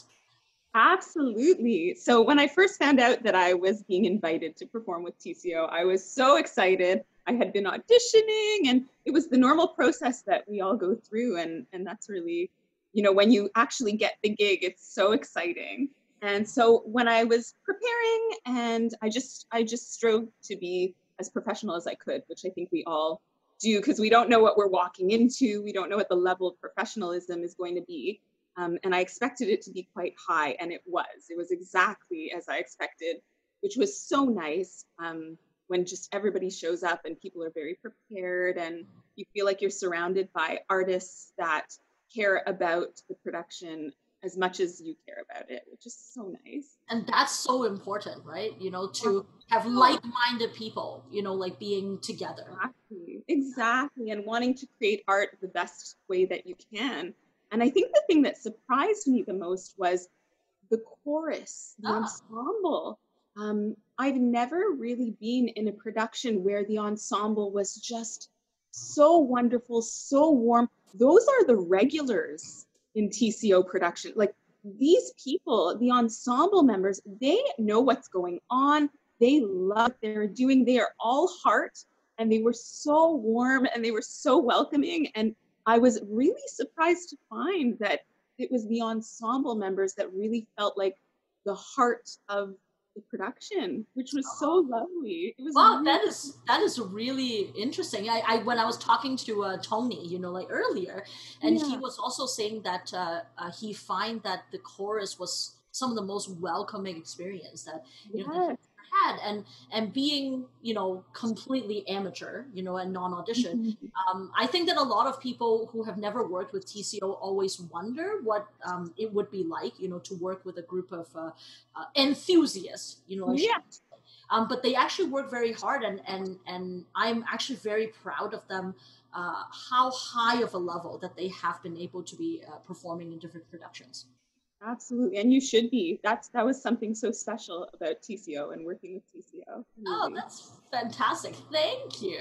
Absolutely. So when I first found out that I was being invited to perform with T C O, I was so excited. I had been auditioning, and it was the normal process that we all go through. And, and that's really, you know, when you actually get the gig, it's so exciting. And so when I was preparing, and I just, I just strove to be as professional as I could, which I think we all do, because we don't know what we're walking into. We don't know what the level of professionalism is going to be. Um, and I expected it to be quite high, and it was. It was exactly as I expected, which was so nice um, when just everybody shows up and people are very prepared, and you feel like you're surrounded by artists that care about the production as much as you care about it, which is so nice. And that's so important, right? You know, to have like-minded people, you know, like being together. Exactly, exactly. And wanting to create art the best way that you can. And I think the thing that surprised me the most was the chorus, the ah. ensemble. Um, I've never really been in a production where the ensemble was just so wonderful, so warm. Those are the regulars in T C O production. Like these people, the ensemble members, they know what's going on. They love what they're doing. They are all heart, and they were so warm and they were so welcoming. And I was really surprised to find that it was the ensemble members that really felt like the heart of the production, which was so lovely. It was wow, really that is that is really interesting. I, I when I was talking to uh, Tony, you know, like earlier, and yeah. he was also saying that uh, uh, he find that the chorus was some of the most welcoming experience that you yes. know. That had and and being you know completely amateur you know and non-audition mm-hmm. um, I think that a lot of people who have never worked with T C O always wonder what um, it would be like you know to work with a group of uh, uh, enthusiasts you know yeah. um, but they actually work very hard and and and I'm actually very proud of them uh, how high of a level that they have been able to be uh, performing in different productions. Absolutely, and you should be. That's that was something so special about T C O and working with T C O. Really. Oh, that's fantastic! Thank you.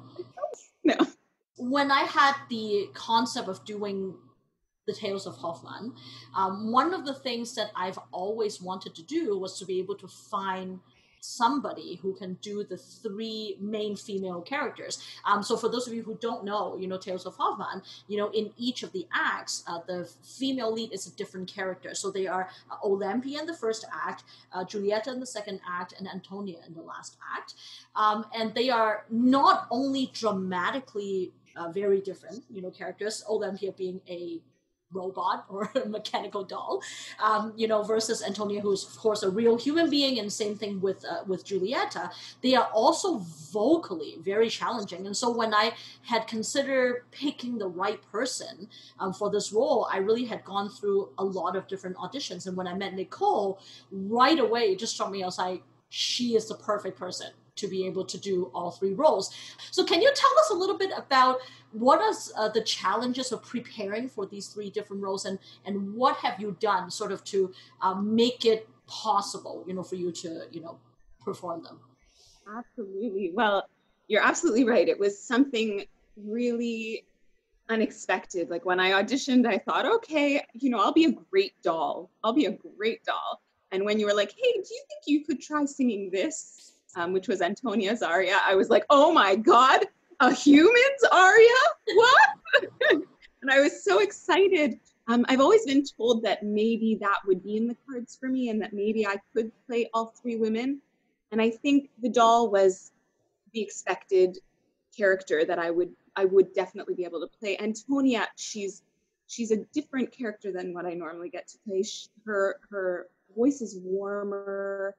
No. When I had the concept of doing the Tales of Hoffmann, um, one of the things that I've always wanted to do was to be able to find somebody who can do the three main female characters. Um, so for those of you who don't know, you know, Tales of Hoffmann, you know, in each of the acts, uh, the female lead is a different character. So they are uh, Olympia in the first act, uh, Julieta in the second act, and Antonia in the last act. Um, and they are not only dramatically uh, very different, you know, characters, Olympia being a robot or a mechanical doll, um, you know, versus Antonia, who's of course a real human being, and same thing with uh, with Julieta. They are also vocally very challenging, and so when I had considered picking the right person um, for this role, I really had gone through a lot of different auditions, and when I met Nicole, right away it just struck me, I was like, she is the perfect person to be able to do all three roles. So can you tell us a little bit about what are uh, the challenges of preparing for these three different roles, and, and what have you done sort of to um, make it possible, you know, for you to, you know, perform them? Absolutely. Well, you're absolutely right. It was something really unexpected. Like when I auditioned, I thought, okay, you know, I'll be a great doll. I'll be a great doll. And when you were like, hey, do you think you could try singing this? Um, which was Antonia's aria, I was like, oh my God, a human's aria? What? And I was so excited. Um, I've always been told that maybe that would be in the cards for me and that maybe I could play all three women. And I think the doll was the expected character that I would I would definitely be able to play. Antonia, she's she's a different character than what I normally get to play. She, her her voice is warmer.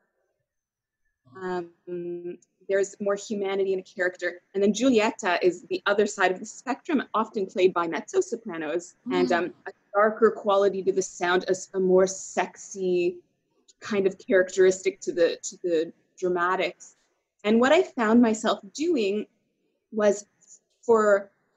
Um, there's more humanity in a character. And then Julieta is the other side of the spectrum, often played by mezzo-sopranos, mm. and um, a darker quality to the sound, a, a more sexy kind of characteristic to the to the dramatics. And what I found myself doing was, for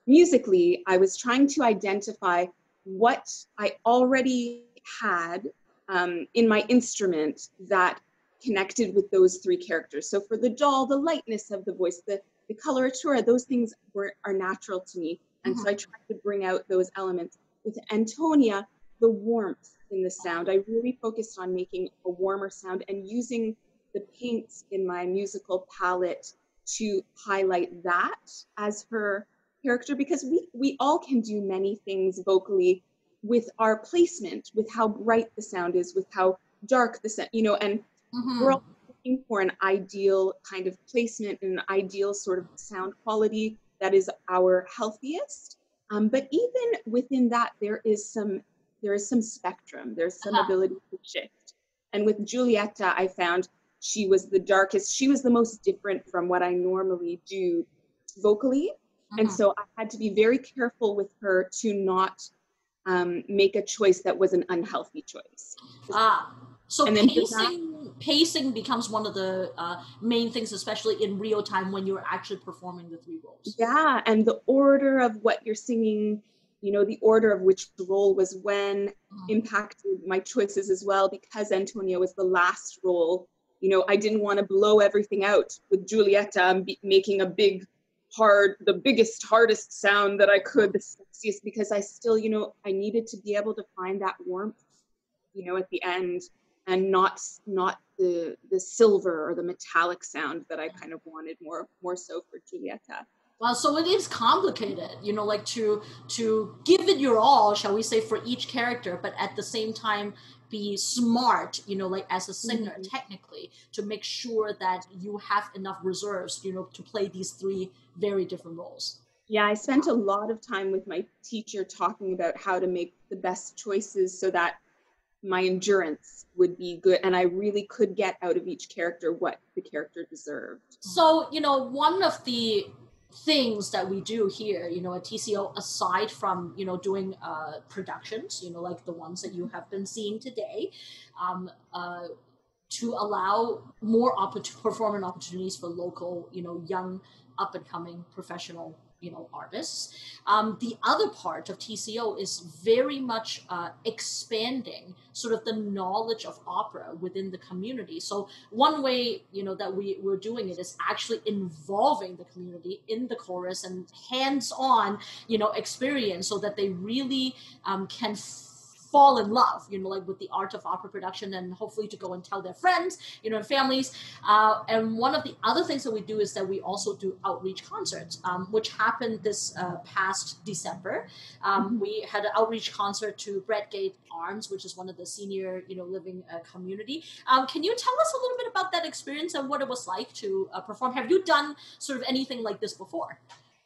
musically, I was trying to identify what I already had um, in my instrument that connected with those three characters. So for the doll, the lightness of the voice, the, the coloratura, those things were are natural to me. And mm-hmm. so I tried to bring out those elements. With Antonia, the warmth in the sound, I really focused on making a warmer sound and using the paints in my musical palette to highlight that as her character, because we, we all can do many things vocally with our placement, with how bright the sound is, with how dark the sound, you know, and mm-hmm. we're all looking for an ideal kind of placement and an ideal sort of sound quality that is our healthiest. Um, but even within that, there is some there is some spectrum. There's some uh-huh. ability to shift. And with Giulietta, I found she was the darkest. She was the most different from what I normally do vocally. Uh-huh. And so I had to be very careful with her to not um, make a choice that was an unhealthy choice. Ah, so and pacing that, pacing becomes one of the uh, main things, especially in real time when you're actually performing the three roles. Yeah, and the order of what you're singing, you know, the order of which role was when mm. impacted my choices as well, because Antonia was the last role. You know, I didn't want to blow everything out with Giulietta and be making a big, hard, the biggest, hardest sound that I could, the sexiest, because I still, you know, I needed to be able to find that warmth, you know, at the end, and not not the the silver or the metallic sound that I kind of wanted more more so for Giulietta. Well, so it is complicated, you know, like to to give it your all, shall we say, for each character, but at the same time be smart, you know, like as a singer, mm-hmm. technically, to make sure that you have enough reserves, you know, to play these three very different roles. Yeah, I spent a lot of time with my teacher talking about how to make the best choices so that my endurance would be good and I really could get out of each character what the character deserved. So, you know, one of the things that we do here, you know, at T C O, aside from, you know, doing uh, productions, you know, like the ones that you have been seeing today, um, uh, to allow more oppor- performance opportunities for local, you know, young, up-and-coming professional, you know, artists. Um, the other part of T C O is very much uh, expanding sort of the knowledge of opera within the community. So one way, you know, that we, we're doing it is actually involving the community in the chorus and hands-on, you know, experience so that they really um, can f- fall in love, you know, like with the art of opera production, and hopefully to go and tell their friends, you know, and families. Uh, and one of the other things that we do is that we also do outreach concerts, um, which happened this uh, past December. Um, mm-hmm. We had an outreach concert to Bradgate Arms, which is one of the senior, you know, living uh, community. Um, can you tell us a little bit about that experience and what it was like to uh, perform? Have you done sort of anything like this before?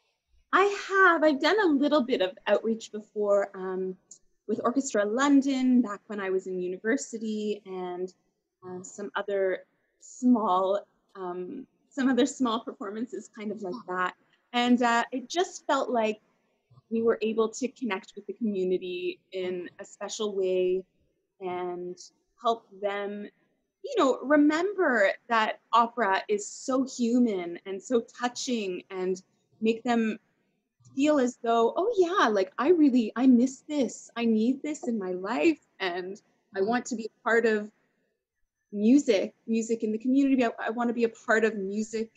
I have. I've done a little bit of outreach before. Um, with Orchestra London back when I was in university, and uh, some other small, um, some other small performances kind of like that. And uh, it just felt like we were able to connect with the community in a special way and help them, you know, remember that opera is so human and so touching, and make them feel as though, oh yeah, like I really, I miss this. I need this in my life. And I want to be a part of music, music in the community. I, I want to be a part of music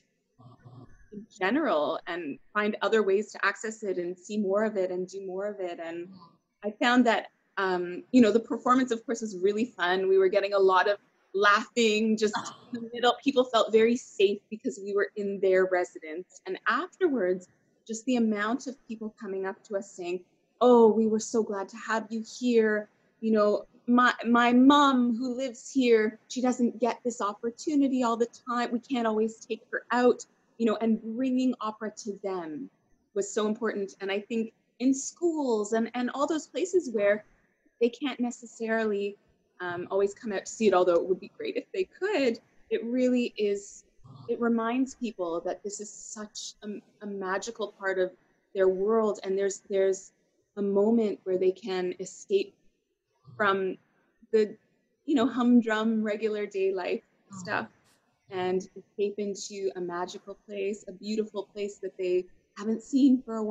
in general and find other ways to access it and see more of it and do more of it. And I found that, um, you know, the performance, of course, was really fun. We were getting a lot of laughing, just in the middle. People felt very safe because we were in their residence. And afterwards, just the amount of people coming up to us saying, oh, we were so glad to have you here. You know, my my mom who lives here, she doesn't get this opportunity all the time. We can't always take her out, you know, and bringing opera to them was so important. And I think in schools and, and all those places where they can't necessarily um, always come out to see it, although it would be great if they could, it really is, it reminds people that this is such a, a magical part of their world, and there's there's a moment where they can escape from the, you know, humdrum regular day life stuff and escape into a magical place, a beautiful place that they haven't seen for a while.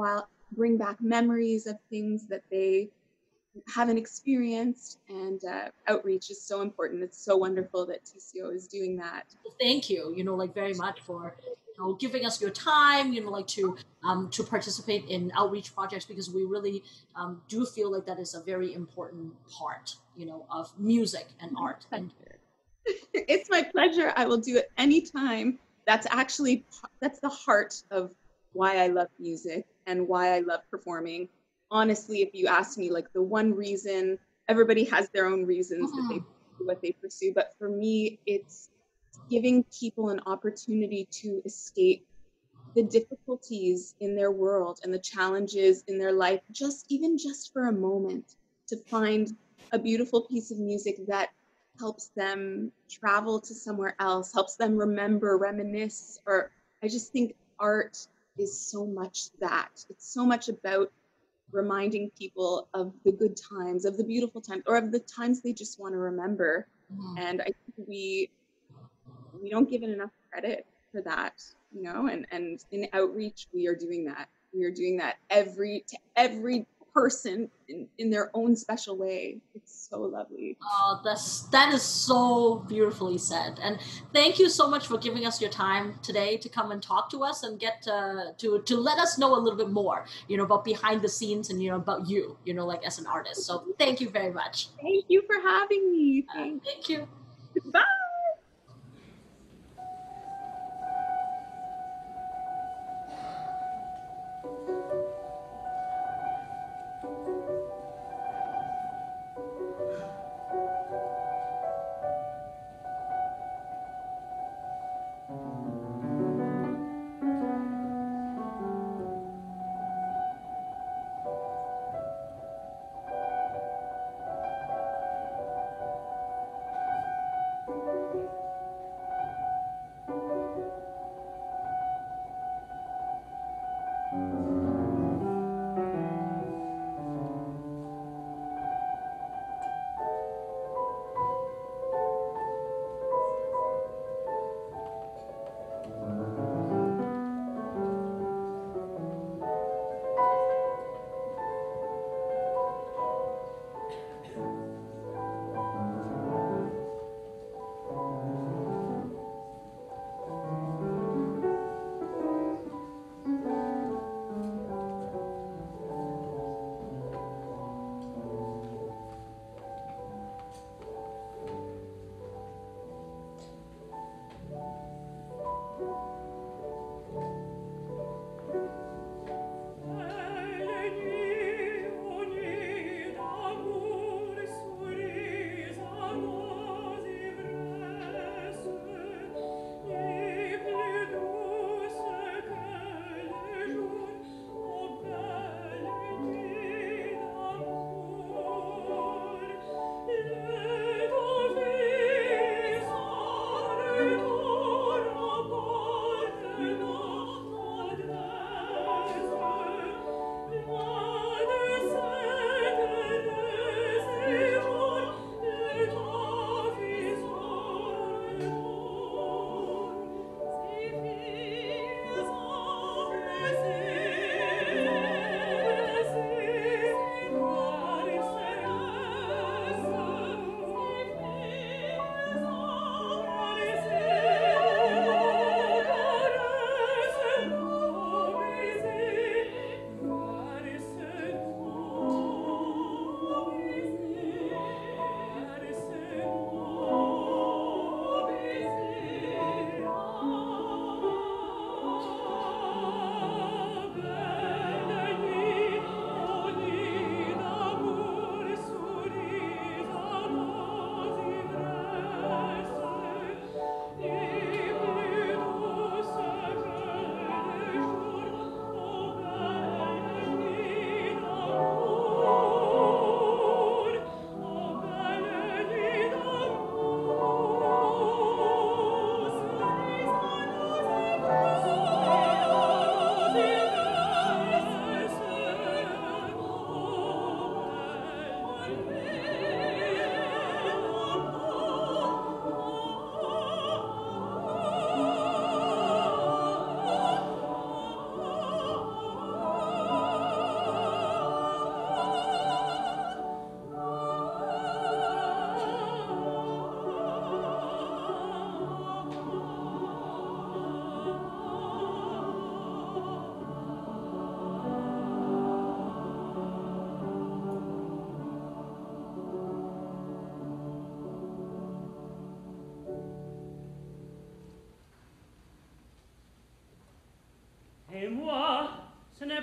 bring back memories of things that they haven't experienced. And uh, outreach is so important. It's so wonderful that T C O is doing that. Thank you, you know, like very much for you know giving us your time, you know, like to um to participate in outreach projects because we really um, do feel like that is a very important part, you know, of music and art. And It's my pleasure. I will do it anytime. That's actually that's the heart of why I love music and why I love performing. Honestly, if you ask me, like the one reason, everybody has their own reasons that they pursue what they pursue, but for me, it's giving people an opportunity to escape the difficulties in their world and the challenges in their life, just even just for a moment, to find a beautiful piece of music that helps them travel to somewhere else, helps them remember, reminisce, or I just think art is so much that. It's so much about reminding people of the good times, of the beautiful times, or of the times they just want to remember. Mhm. And I think we we don't give it enough credit for that, you know, and and in outreach we are doing that. We are doing that every to every person in, in their own special way. It's so lovely. Uh, that's that is so beautifully said, and thank you so much for giving us your time today to come and talk to us and get uh, to to let us know a little bit more, you know, about behind the scenes and you know about you, you know, like as an artist. So thank you very much. Thank you for having me. Uh, Thanks. thank you. Bye.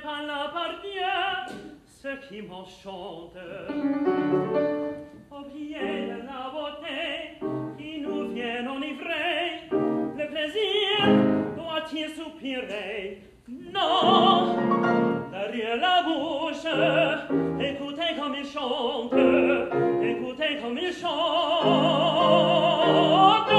chacun l'appartient, ce qui m'enchante. Oubliez la beauté qui nous vient enivrer, le plaisir doit-il soupirer? Non, derrière la bouche, écoutez comme il chante, écoutez comme il chante.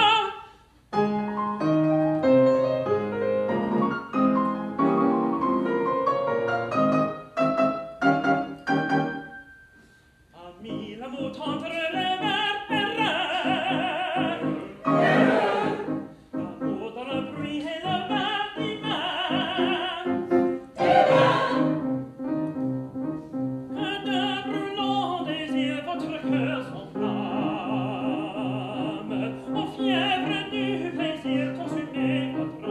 Ami, l'amour tendre les mers erreurs, l'amour dans le bruit et le bâtiment, que de brûlants désirs votre cœur s'enflamme, aux fièvres du plaisir consumez votre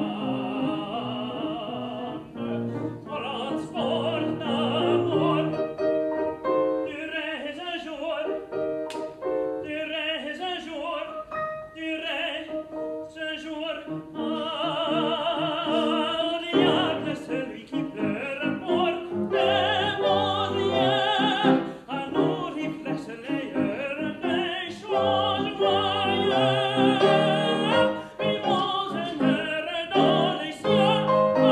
âme. Transport d'amour, durez un jour, durez un jour, durez ce jour. Ah, diable, celui qui pleure pour mémorial, à nous reflexe les heures des choses joyeuses. Vivons une heure dans les cieux. Ah,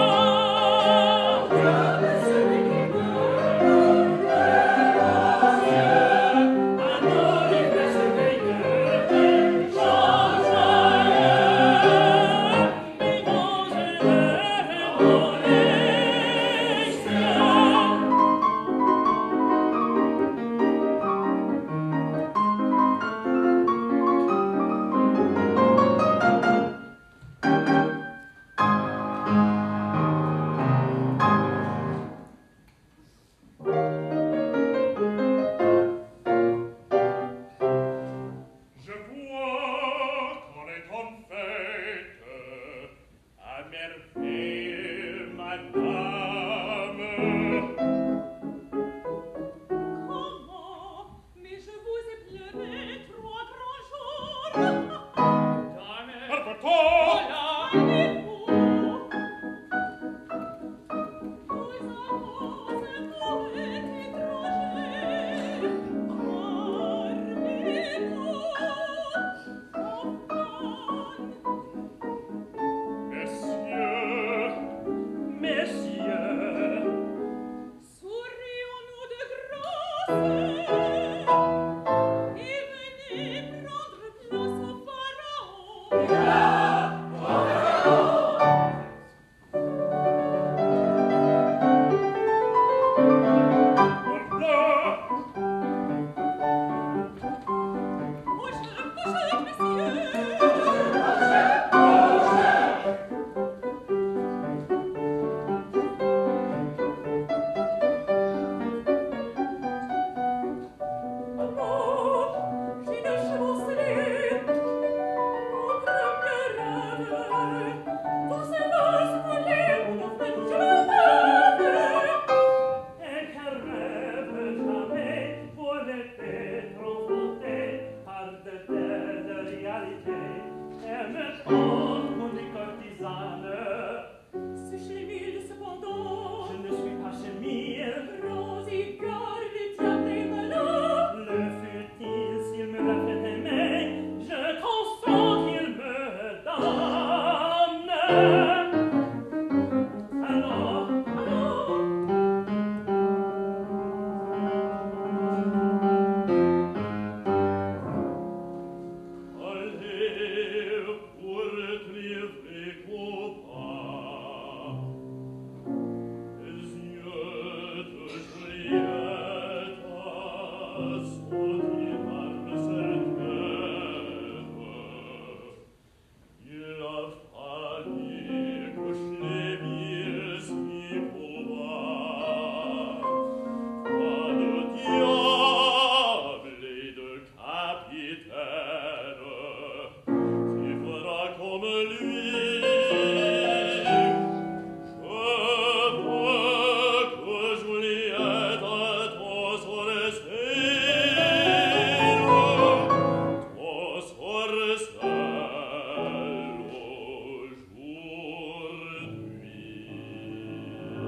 diable, celui qui pleure pour mémorial, à nous reflexe les heures des choses joyeuses. Vivons une heure dans les cieux. Je vois qu'on est en fête, à merveille, madame. Comment? Mais je vous ai pleuré trois grands jours. Arpato! Allez-vous? Nous avons un poète étranger. Armez-vous, Hoffmann. Messieurs, Messieurs, Sourions-nous de grâce et venez prendre place au pharaon. voilà! Prochain, prochain, messieurs. Alors, j'ai le chancelé au premier rêve. Dans ce noce volé, mon enfant, je rêve. et qu'un rêve jamais pourrait être enfanté par de telles réalités. Et me prend pour des courtisanes. Ce chémile, cependant, Je ne suis pas chémile. prends égard des diables et malheurs. Le fut-il s'il me l'a fait aimer? Je consens qu'il me donne. Alors, Alors, Allez pour triompher combat, les yeux de Juliette sont par cette fête. Il a fallu que je les visse s'y voir. Pas de diable et de capitaine qui fera comme lui. Je veux que Juliette toi sur scène, toi sur scène aujourd'hui.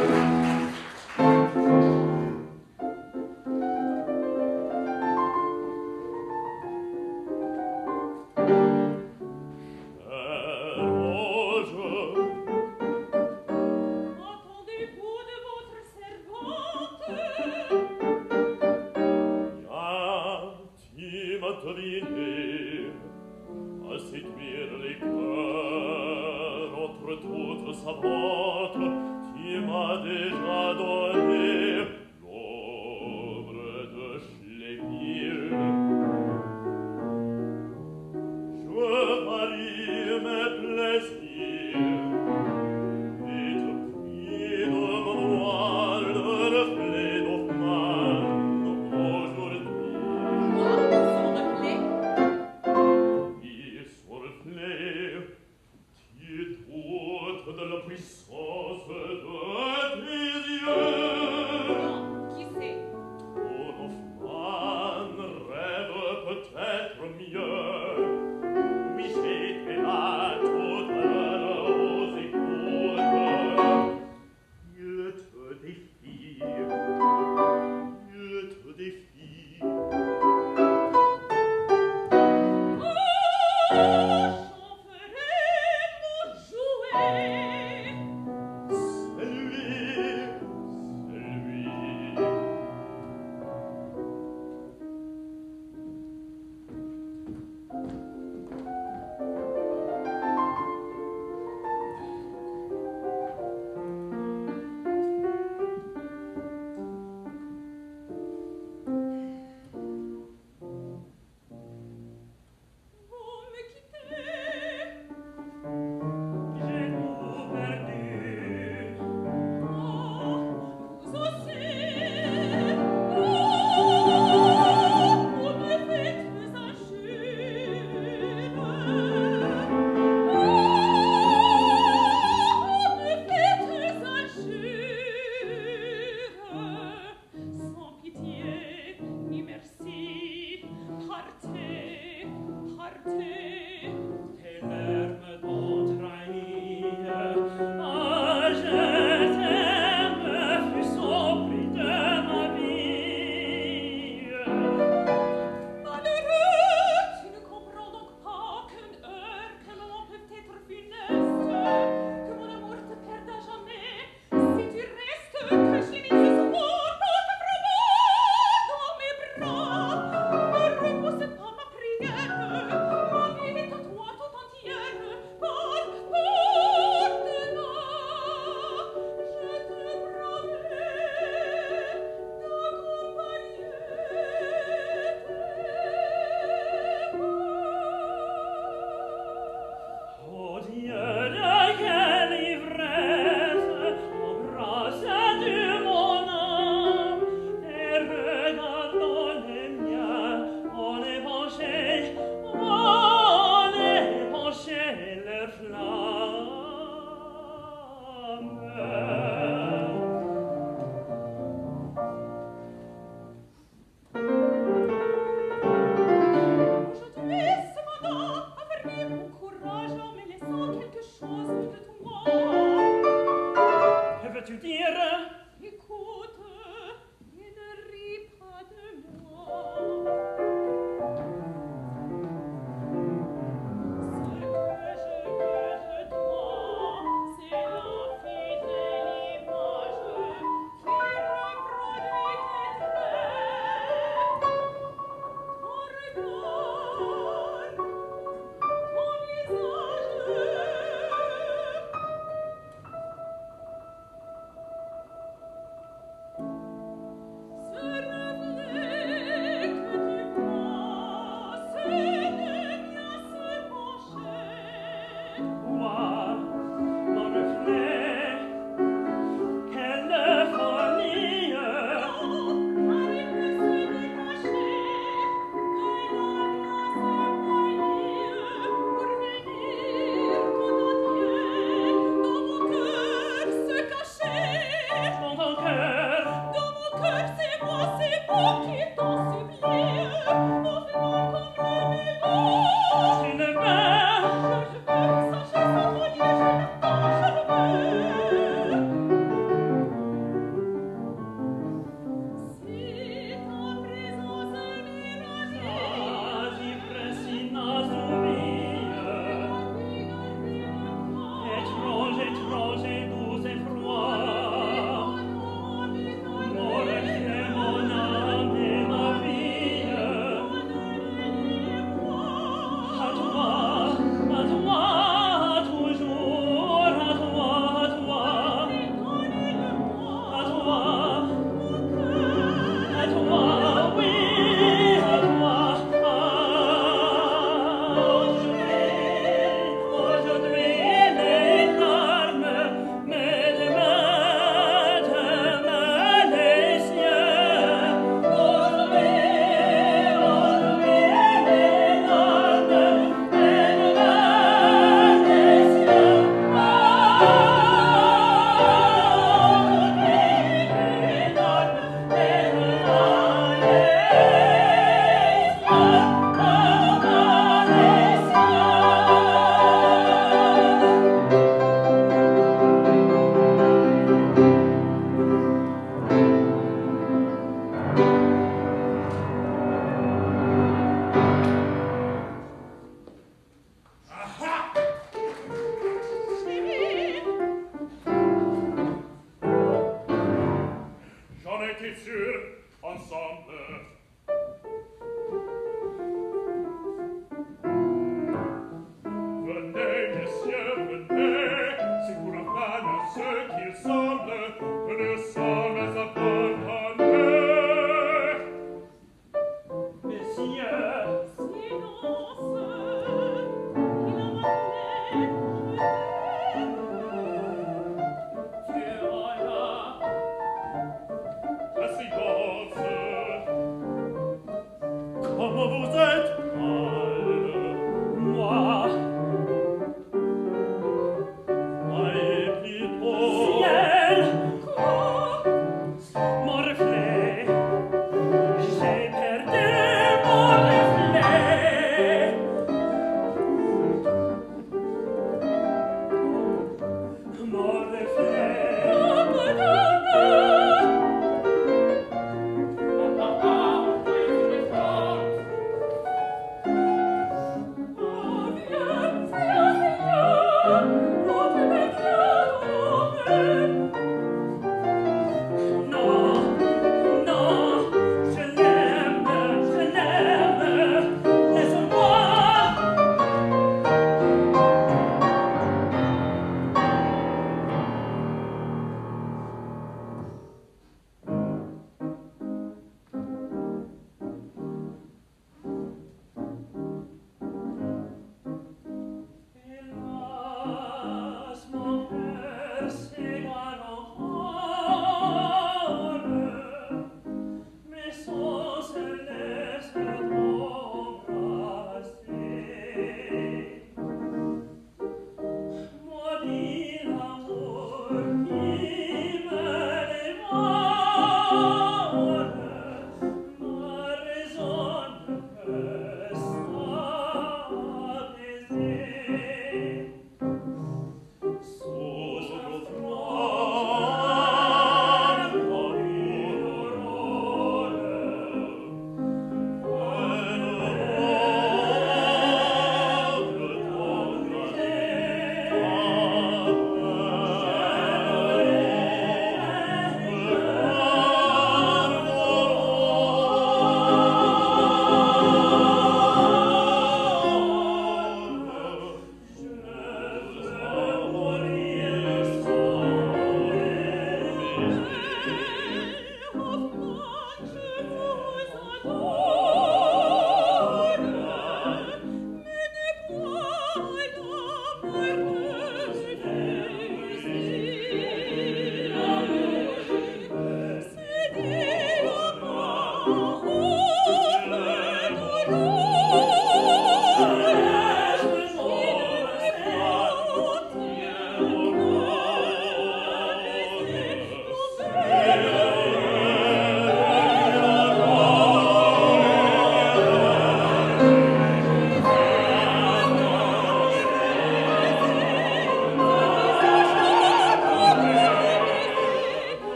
Attendez-vous de votre servante? Ja, tu m'as deviné à séduire les cœurs entre toutes savantes. Tu m'as déjà donné l'ombre de Schlegel. Je varie mes plaisirs et te prie de me voir le reflet d'Hoffmann aujourd'hui. Son reflet? Oui, son reflet, tu doutes de la puissance de tes yeux. Non, qui sait? Ton Hoffmann rêve peut-être mieux. Oui, j'étais là tout à l'heure aux écoutes. Il te défie, il te défie. Oh, j'en ferai mon jouet. C'est lui, c'est lui. Vous me quittez. J'ai tout perdu. Oh, vous aussi. Oh, vous me faites injure. Oh, vous me faites injure. Sans pitié ni merci, partez, partez. Tes larmes t'ont trahi. Ah, je t'aime, fus au prix de ma vie. Malheureux, tu ne comprends donc pas qu'une heure que l'on peut être funeste, que mon amour te perde à jamais. Si tu restes, que je n'existe pas, pas te promener dans mes bras. Ne repousse pas ma prière, ma vie est à toi tout entière. Porte, porte-moi, je te promets d'accompagner Oh Dieu, de quelle ivresse embrasse-tu mon âme et regarde dans les miens, on est penché, on est penché leur flamme. Aujourd'hui, cependant, affermir mon courage en me laissant quelque chose de toi. Que veux-tu dire? Écoute et ne ris pas de moi. Ce que je veux de toi, c'est la fidèle image qui reproduit tes traits. Ton regard, ton visage,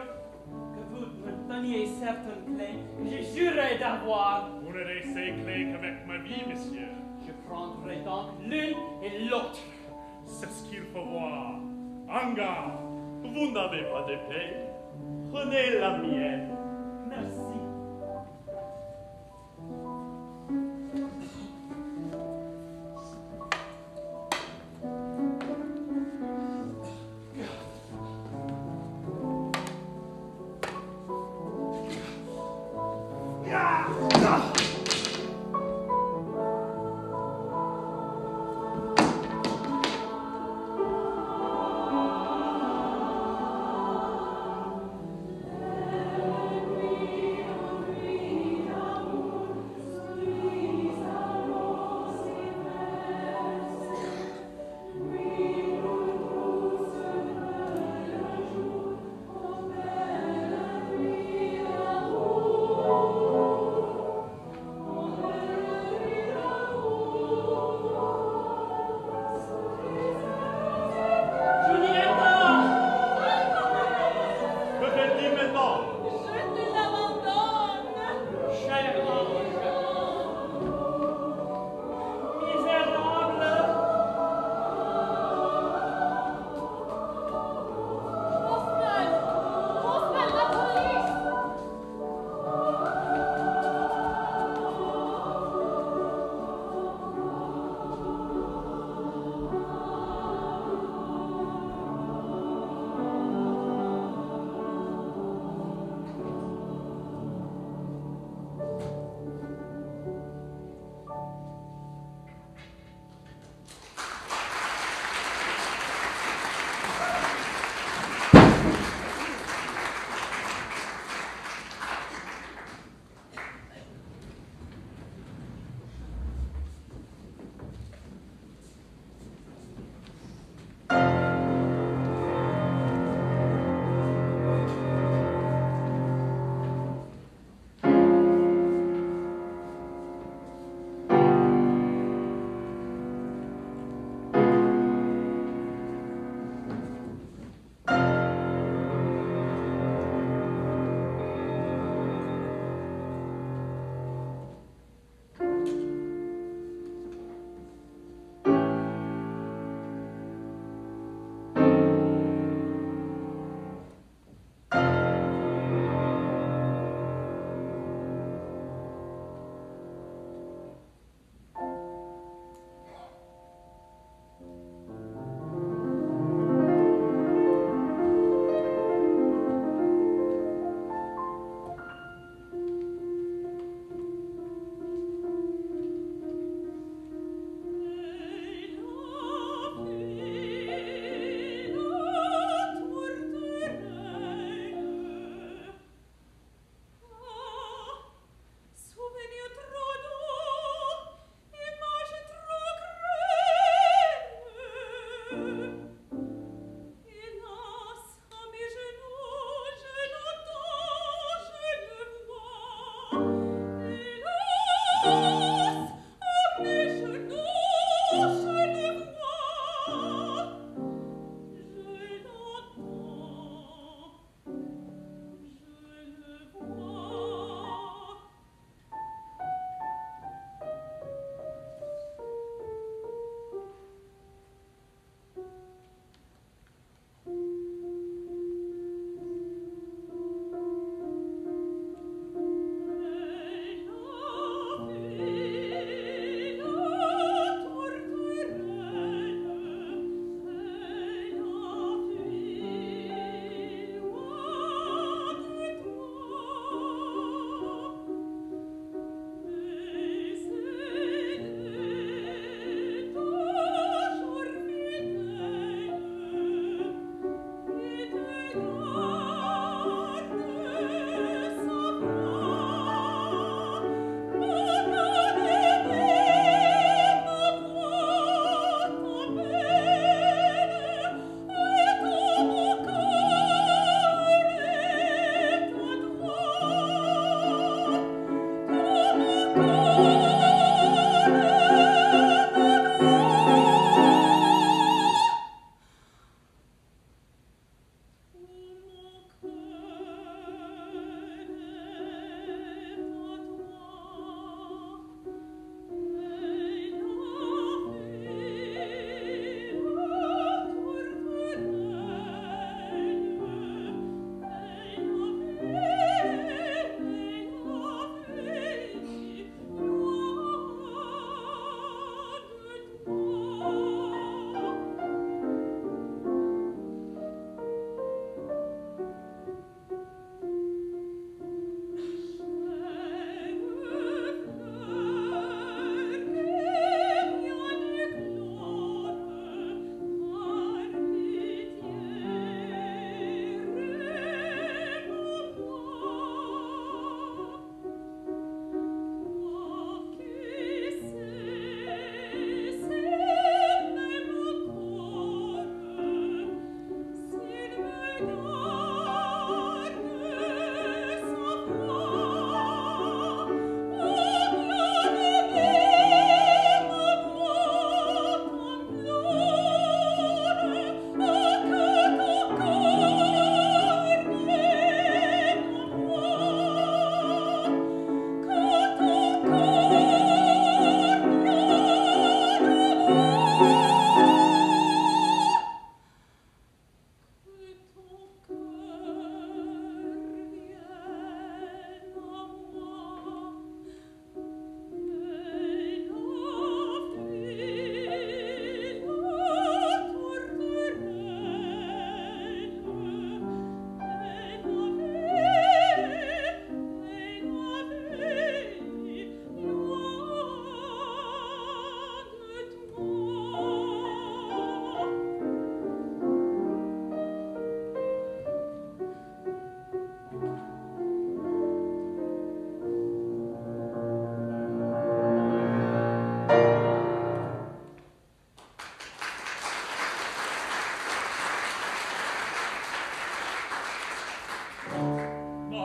que vous me donniez certaines clés que j'ai juré d'avoir. Vous n'aurez ces clés qu'avec ma vie, monsieur. Je prendrai donc l'une et l'autre. C'est ce qu'il faut voir. En garde. Vous n'avez pas d'épée. Prenez la mienne. Merci.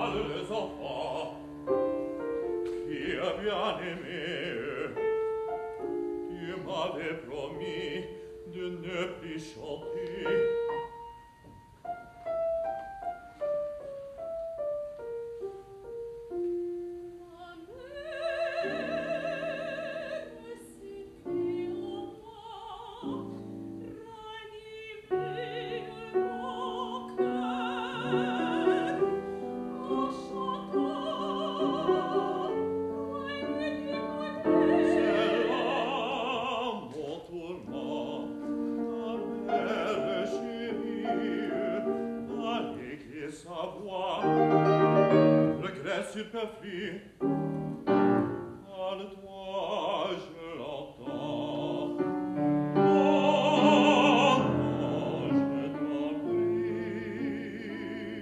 parlent les enfants, qui est bien aimé, tu m'avais promis de ne plus chanter. Superflu, parle-toi, je l'entends. Oh, non, je t'en prie.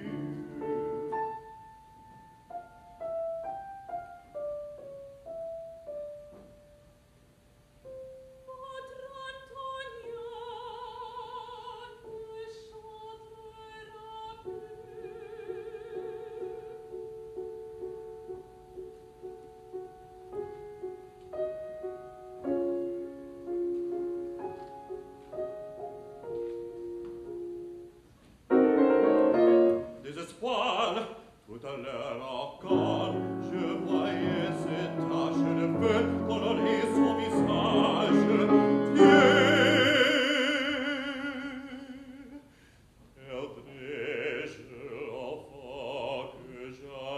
Votre Antonia ne chantera plus. Désespoir, tout à l'heure encore, je voyais ces taches de feu colorer son visage. Dieu, perdrai-je l'enfant que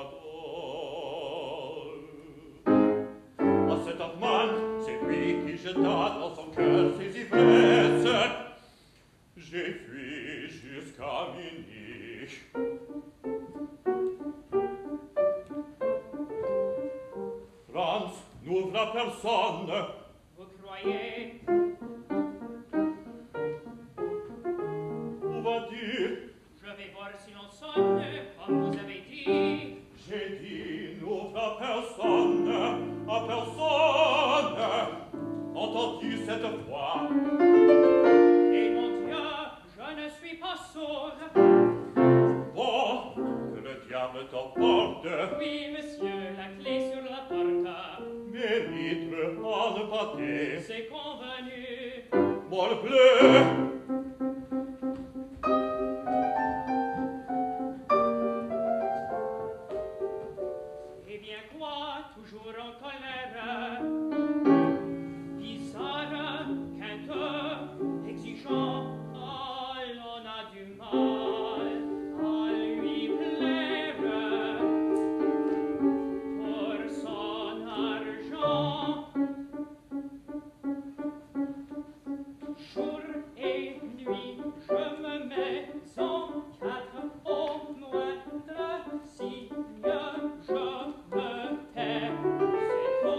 j'adore? À cet Hoffmann, c'est lui qui jeta dans son cœur ses ivresses. J'ai fui jusqu'à minuit. Franz n'ouvre à personne. Vous croyez? Où vas-tu? Je vais voir si l'on sonne, comme vous avez dit. J'ai dit n'ouvre à personne, à personne. Entends-tu cette voix? Et mon Dieu, je ne suis pas sourd. Bon, que le diable t'emporte. Oui, monsieur, la clé sur la porte. Mes vitres en pâté. C'est convenu. Morbleu! Eh bien quoi, toujours en colère? Bizarre, quinteux, exigeant, oh, l'on a du mal à lui plaire. Pour son argent, jour et nuit, je me mets en quatre au moindre signe, je me tais. C'est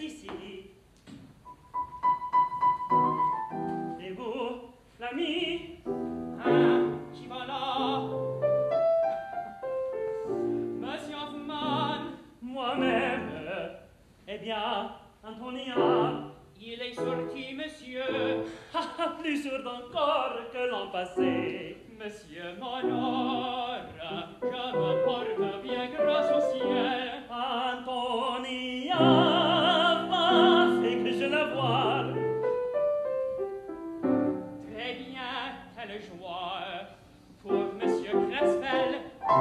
ici. Et vous, l'ami? Hein, qui va là? Monsieur Hoffmann, moi-même. Eh bien, Antonia, il est sorti, monsieur. Ah, plus sourd encore que l'an passé. Monsieur m'honore, je me porte bien grâce au ciel. Antonia, va, fais que je la voie. Très bien, quelle joie pour monsieur Cresvel.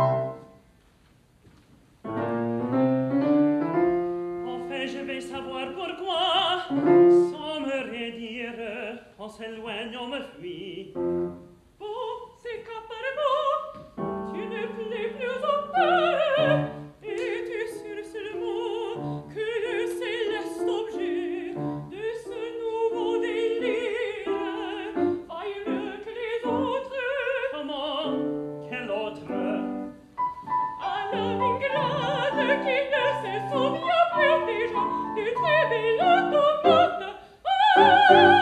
Enfin, je vais savoir pourquoi, sans me redire, en s'éloignant me fuit. Oh, c'est qu'apparemment, tu ne plais plus au père, et tu sur ce mot que le céleste objet de ce nouveau délire vaille mieux que les autres. Comment? Quel autre? À l'homme ingrate qui ne se souvient plus déjà du très bel automate. Ah!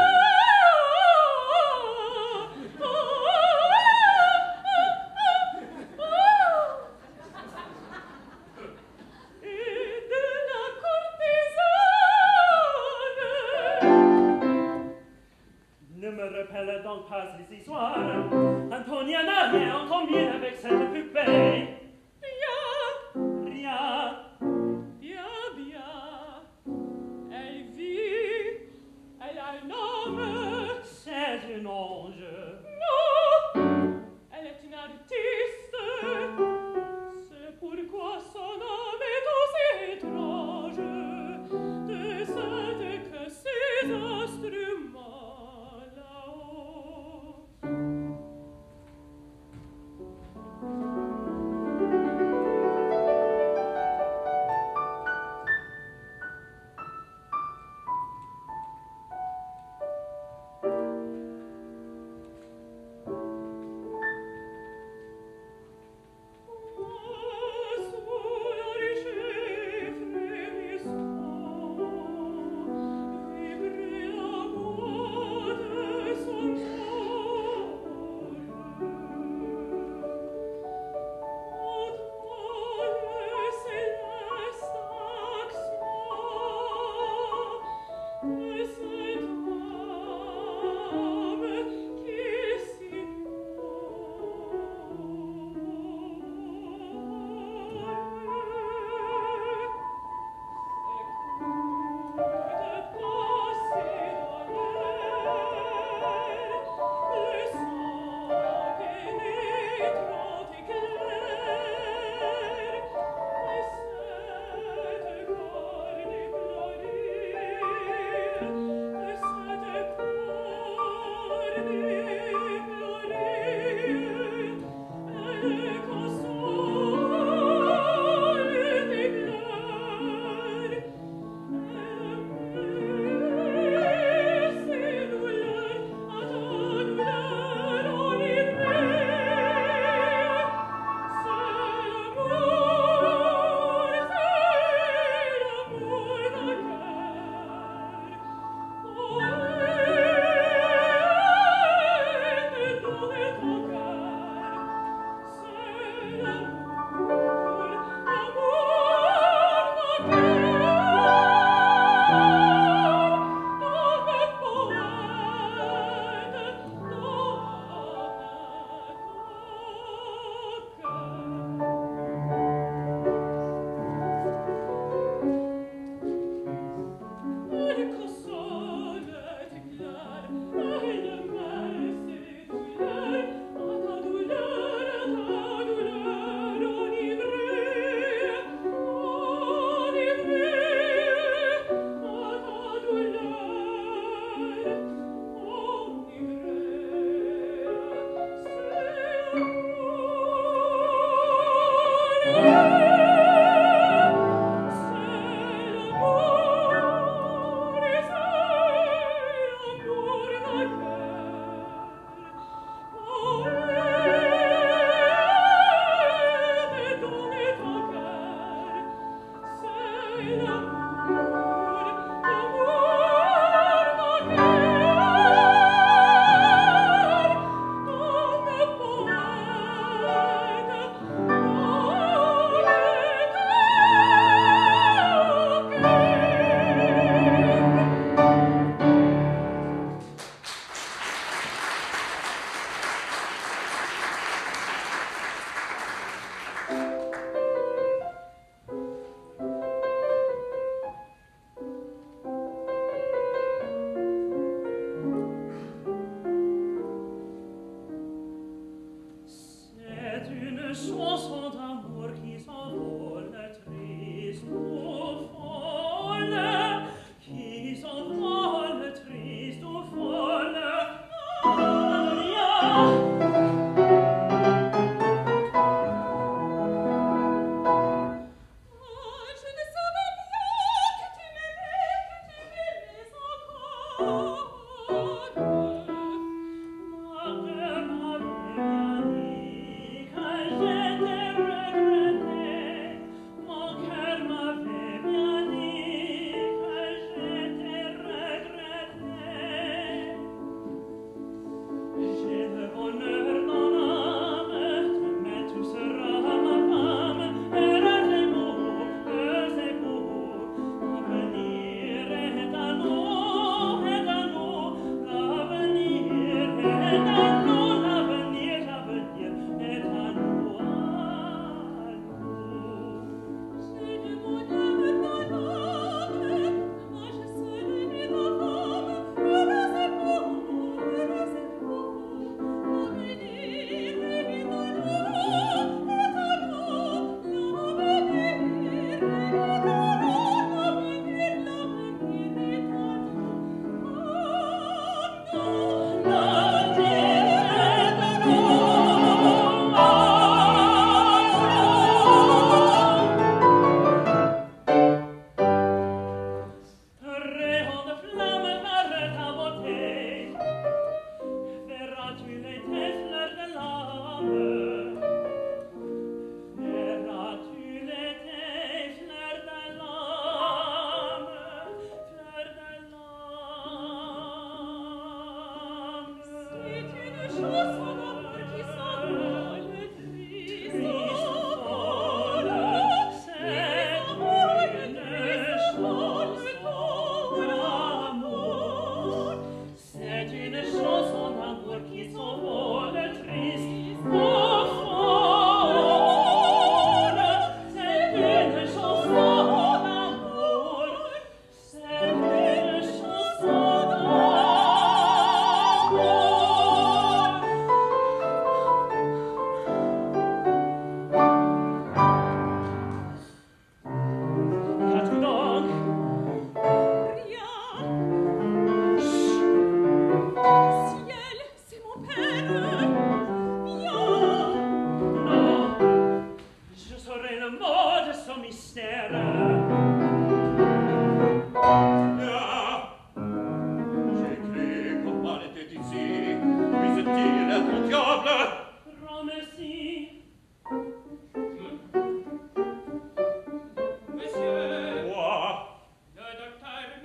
Donc pas ces histoires. Antonia n'a rien en commun avec cette poupée. Rien, rien, bien, bien. Elle vit, elle a un homme. C'est un ange. Non, elle est une artiste. C'est pourquoi son âme est aussi étrange. De sorte que ses instruments là-haut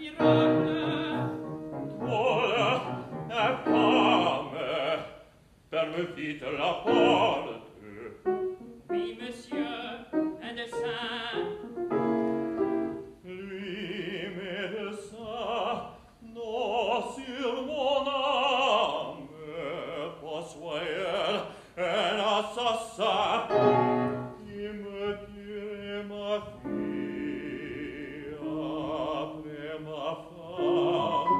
miracle. Voilà, la femme, permettez la porte. Oui, monsieur, médecin. Lui, médecin, non sur mon âme, pas soyez un assassin, qui me tuerait ma fille après ma femme.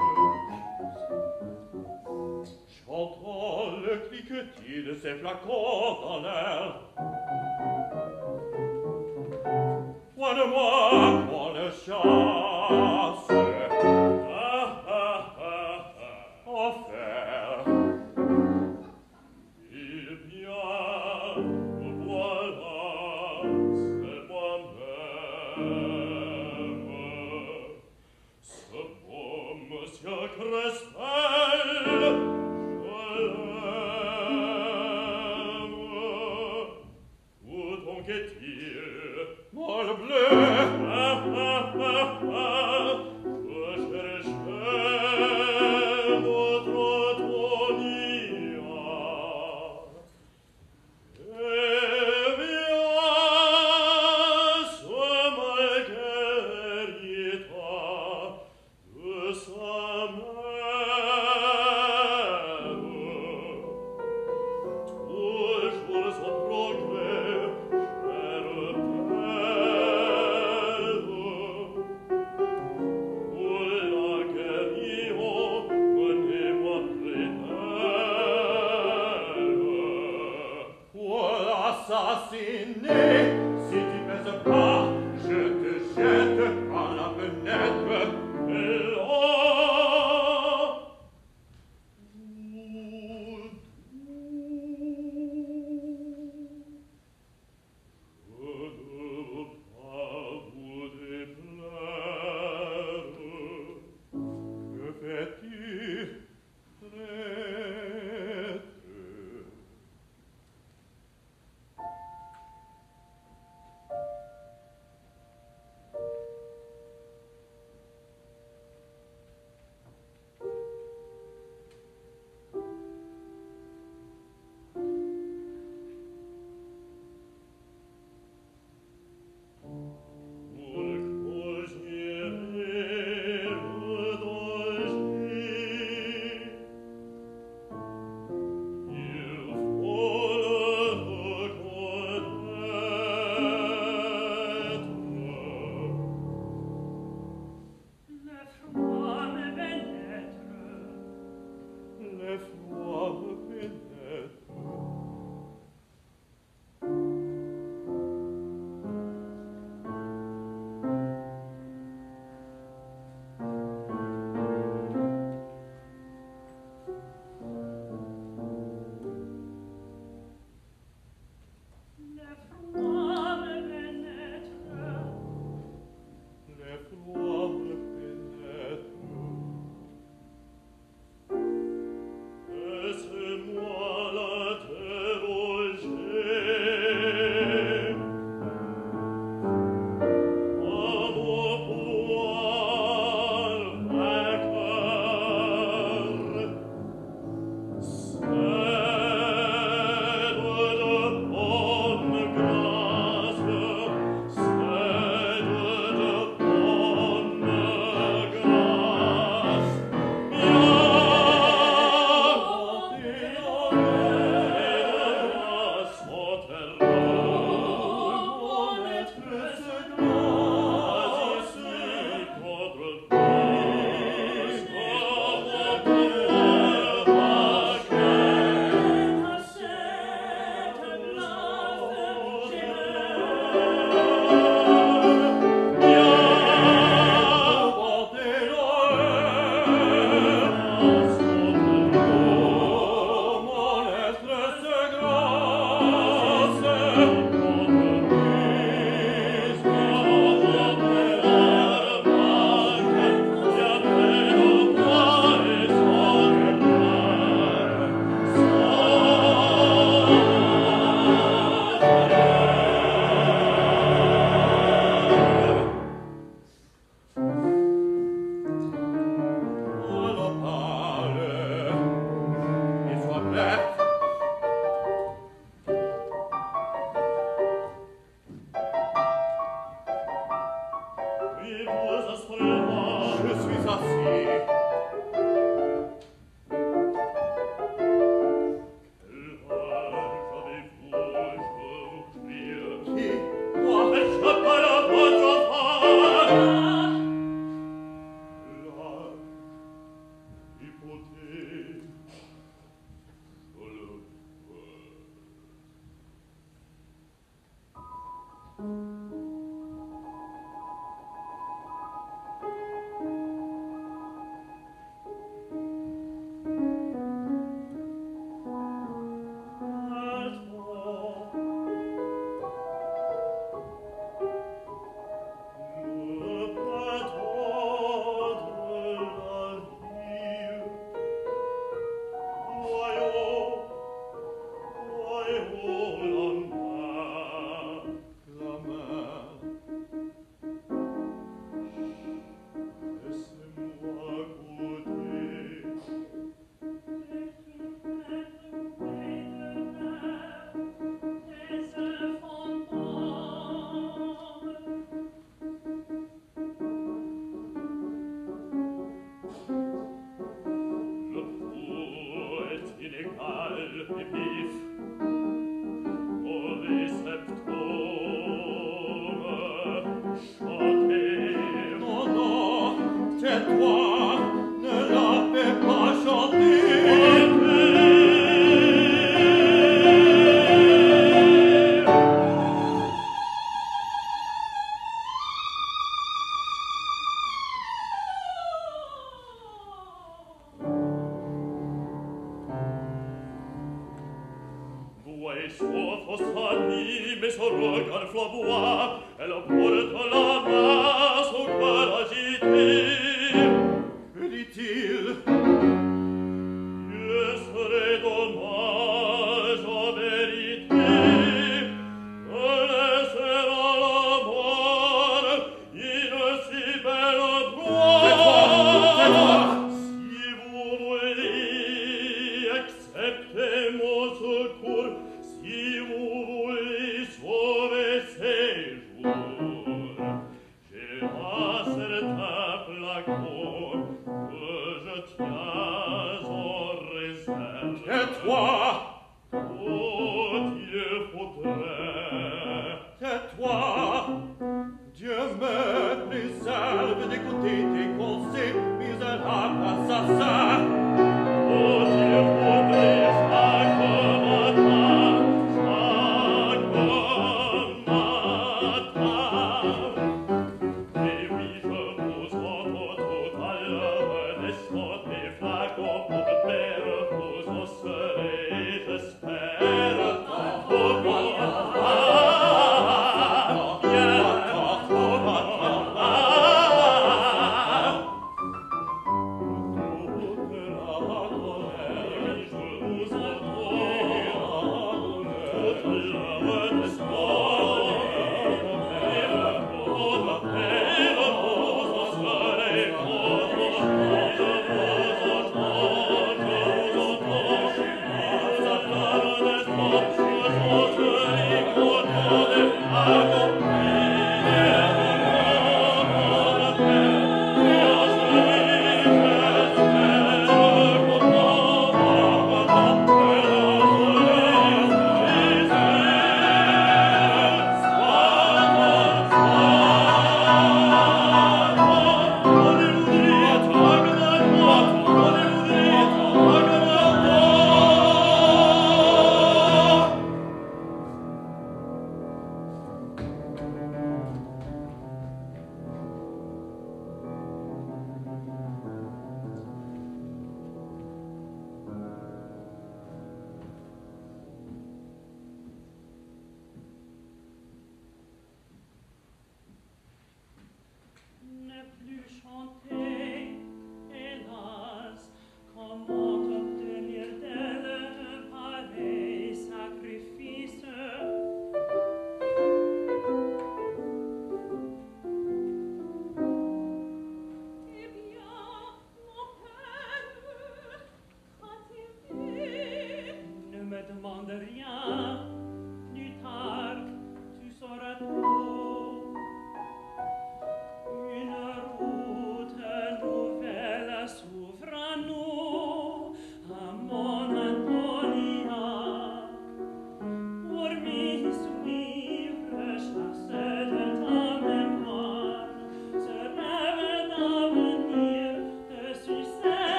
J'entends le cliquetis de ces flacons dans l'air. Point de moi qu'on le chasse. Ah, ah, ah, ah, enfer. Il vient, voilà, c'est moi-même. Ce beau monsieur Crespel, je l'aime. Où donc est-il? Mal bleu, ah, ah, ah, ah, je cherchais votre Antonia. Eh bien, ce Margherita de sa mère Oh,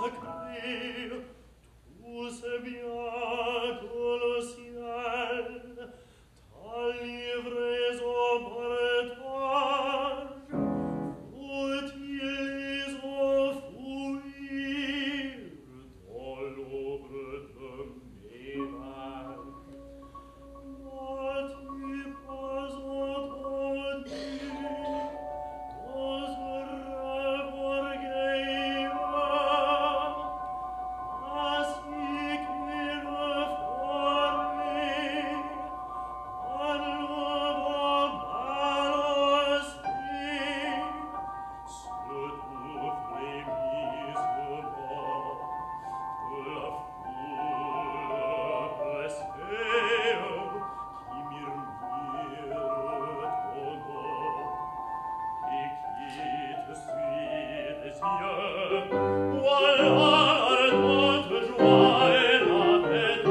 sacré, tous est bientôt le ciel, ta livraison partage, faut-ils enfouir dans l'ombre de mes vagues? N'as-tu pas entendu dans un rêve orgueilleux ainsi qu'il formé un nouveau balancier se tout frémissement de la foule pressée qui murmure ton nom et qui te suit des yeux. Voilà notre joie et la fête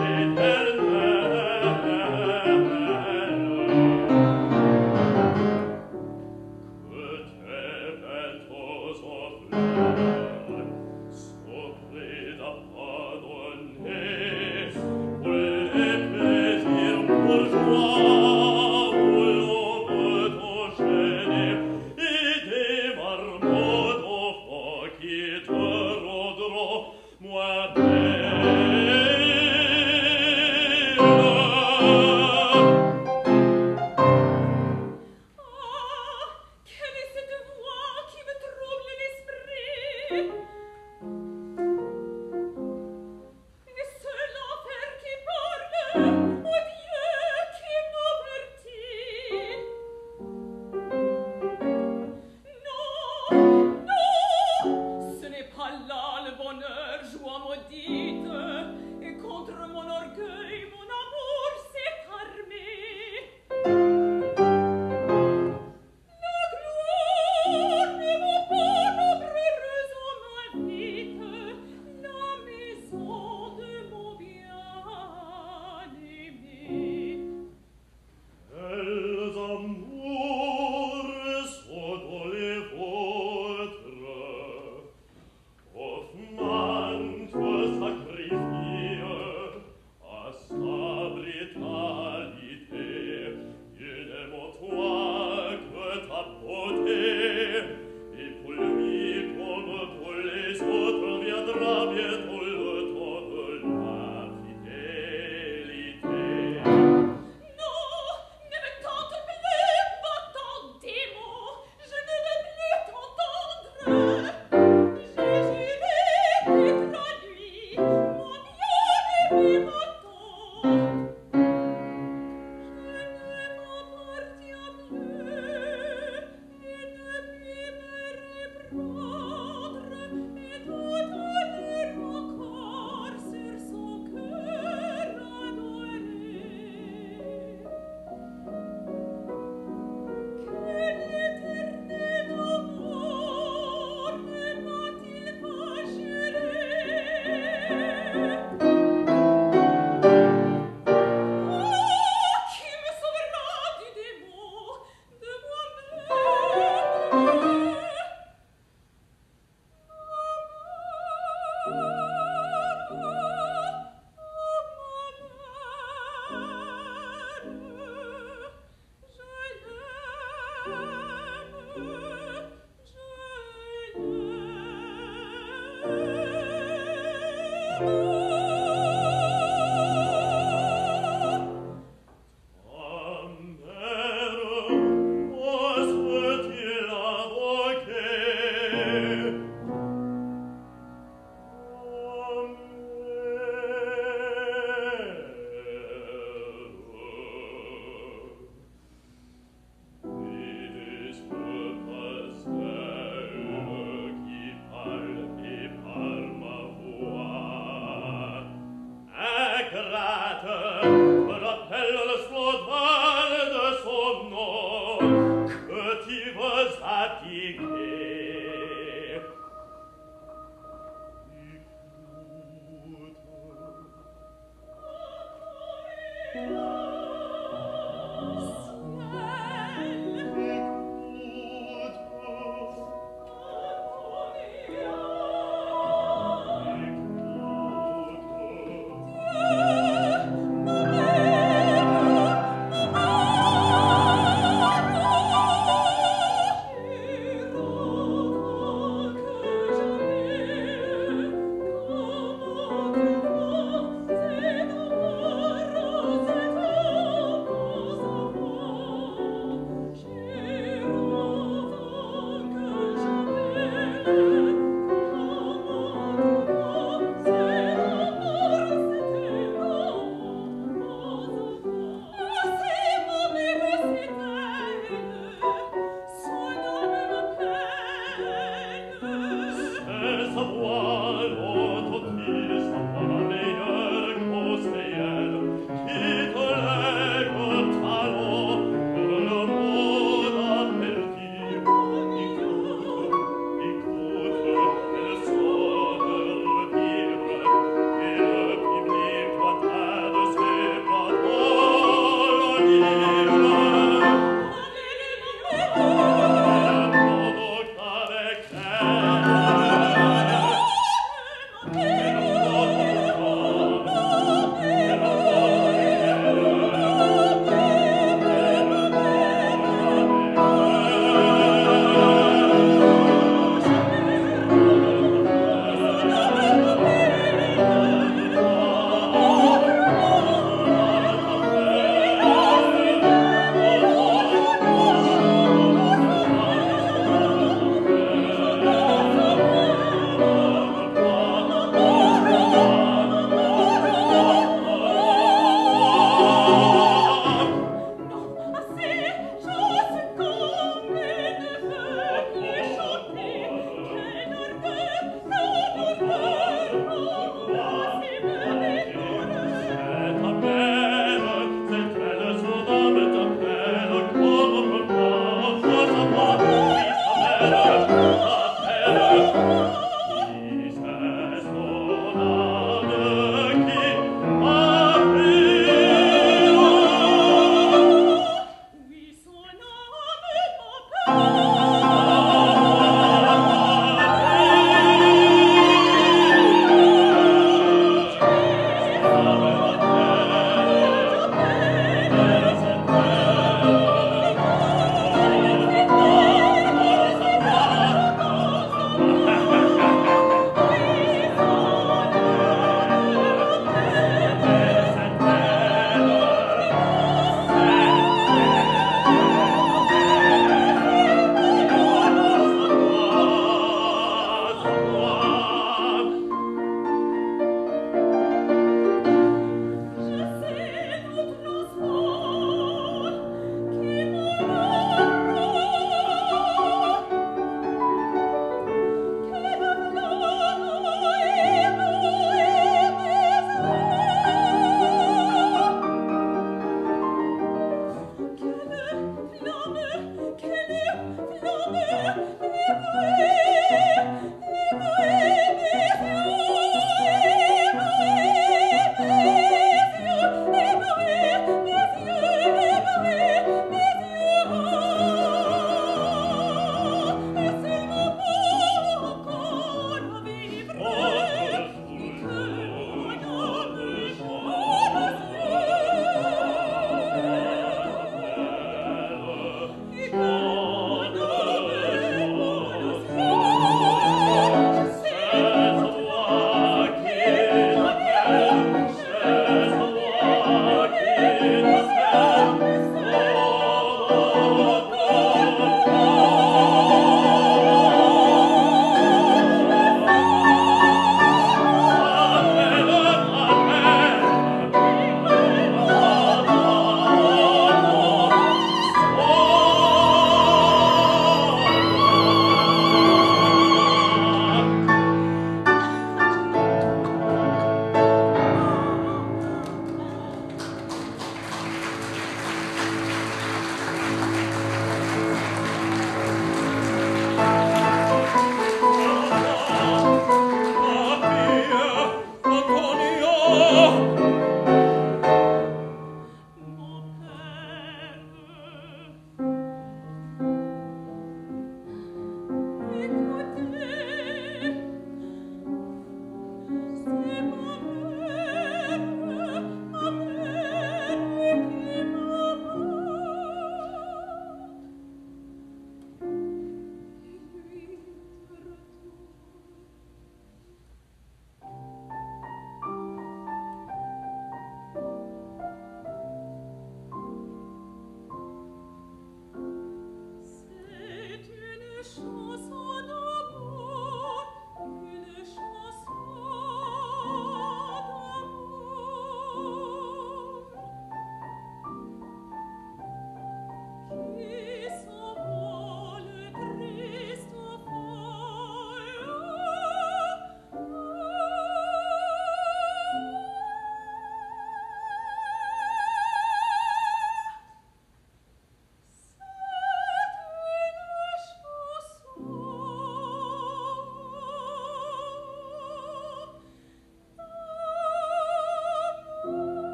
éternelle. Que tes ventos offrent sont prêts à pardonner pour les plaisirs bourgeois où l'on veut enchaîner et des marmots d'enfants qui te rendront moins belle. Ah, quelle est cette voix qui me trouble l'esprit? Est-ce l'enfer qui parle? Oh Dieu, qui m'avertit? Non, non, ce n'est pas là le bonheur, joie maudite, et contre mon orgueil, mon amour s'est armé. La gloire ne vaut pas notre heureuse m'invite, la maison de mon bien-aimé. Quels amours sont dans les vôtres? Hoffmann te sacrifie à sa brutalité. Il n'aime en toi que ta beauté, et pour lui comme pour les autres viendra bientôt le temps de la fidélité. Non, ne me tente plus, pas tant démon, je ne veux plus t'entendre. J'ai juré toute la nuit, mon bien-aimé m'attend. Je ne m'appartiens plus, et ne puis me reprendre, et tout honneur encore sur son cœur adoré. Quel éternel amour ne m'a-t-il pas juré? Oh, qui me sauvera du démon, de moi-même?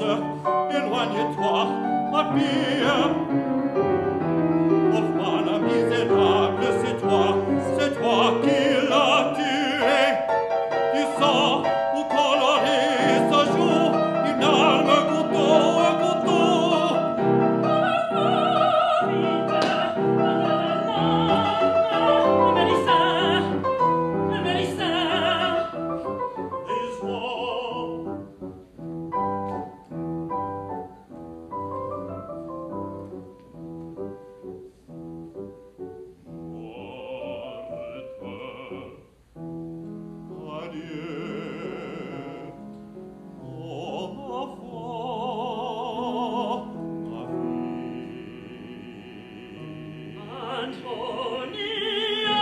éloigne-toi, ma fille. Hoffmann, misérable, c'est toi, c'est toi qui l'as tué. Du sang où coloré se joue une arme, couteau, un couteau. Les soirs, adieu. Oh, ma foi, ma fille. Antonia!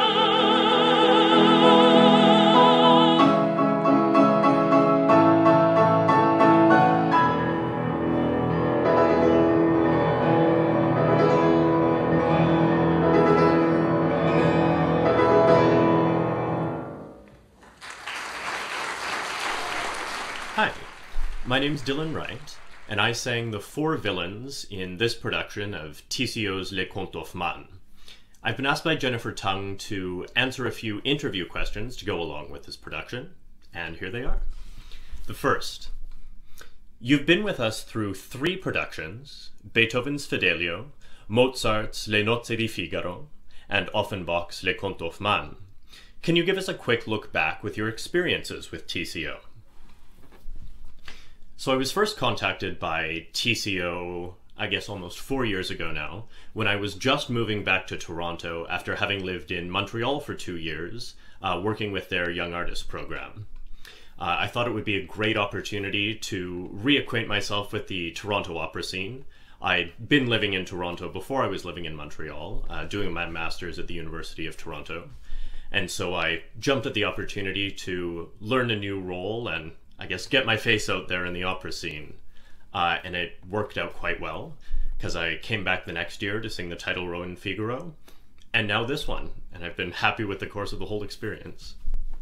Hi, my name's Dylan Wright, and I sang the four villains in this production of T C O's Les Contes Hoffmann. I've been asked by Jennifer Tung to answer a few interview questions to go along with this production, and here they are. The first. You've been with us through three productions, Beethoven's Fidelio, Mozart's Le Nozze di Figaro, and Offenbach's Les Contes Hoffmann. Can you give us a quick look back with your experiences with T C O? So I was first contacted by T C O, I guess almost four years ago now, when I was just moving back to Toronto after having lived in Montreal for two years, uh, working with their Young Artist program. Uh, I thought it would be a great opportunity to reacquaint myself with the Toronto opera scene. I'd been living in Toronto before I was living in Montreal, uh, doing my master's at the University of Toronto. And so I jumped at the opportunity to learn a new role and I guess get my face out there in the opera scene. Uh, and it worked out quite well, because I came back the next year to sing the title role in Figaro, and now this one, and I've been happy with the course of the whole experience.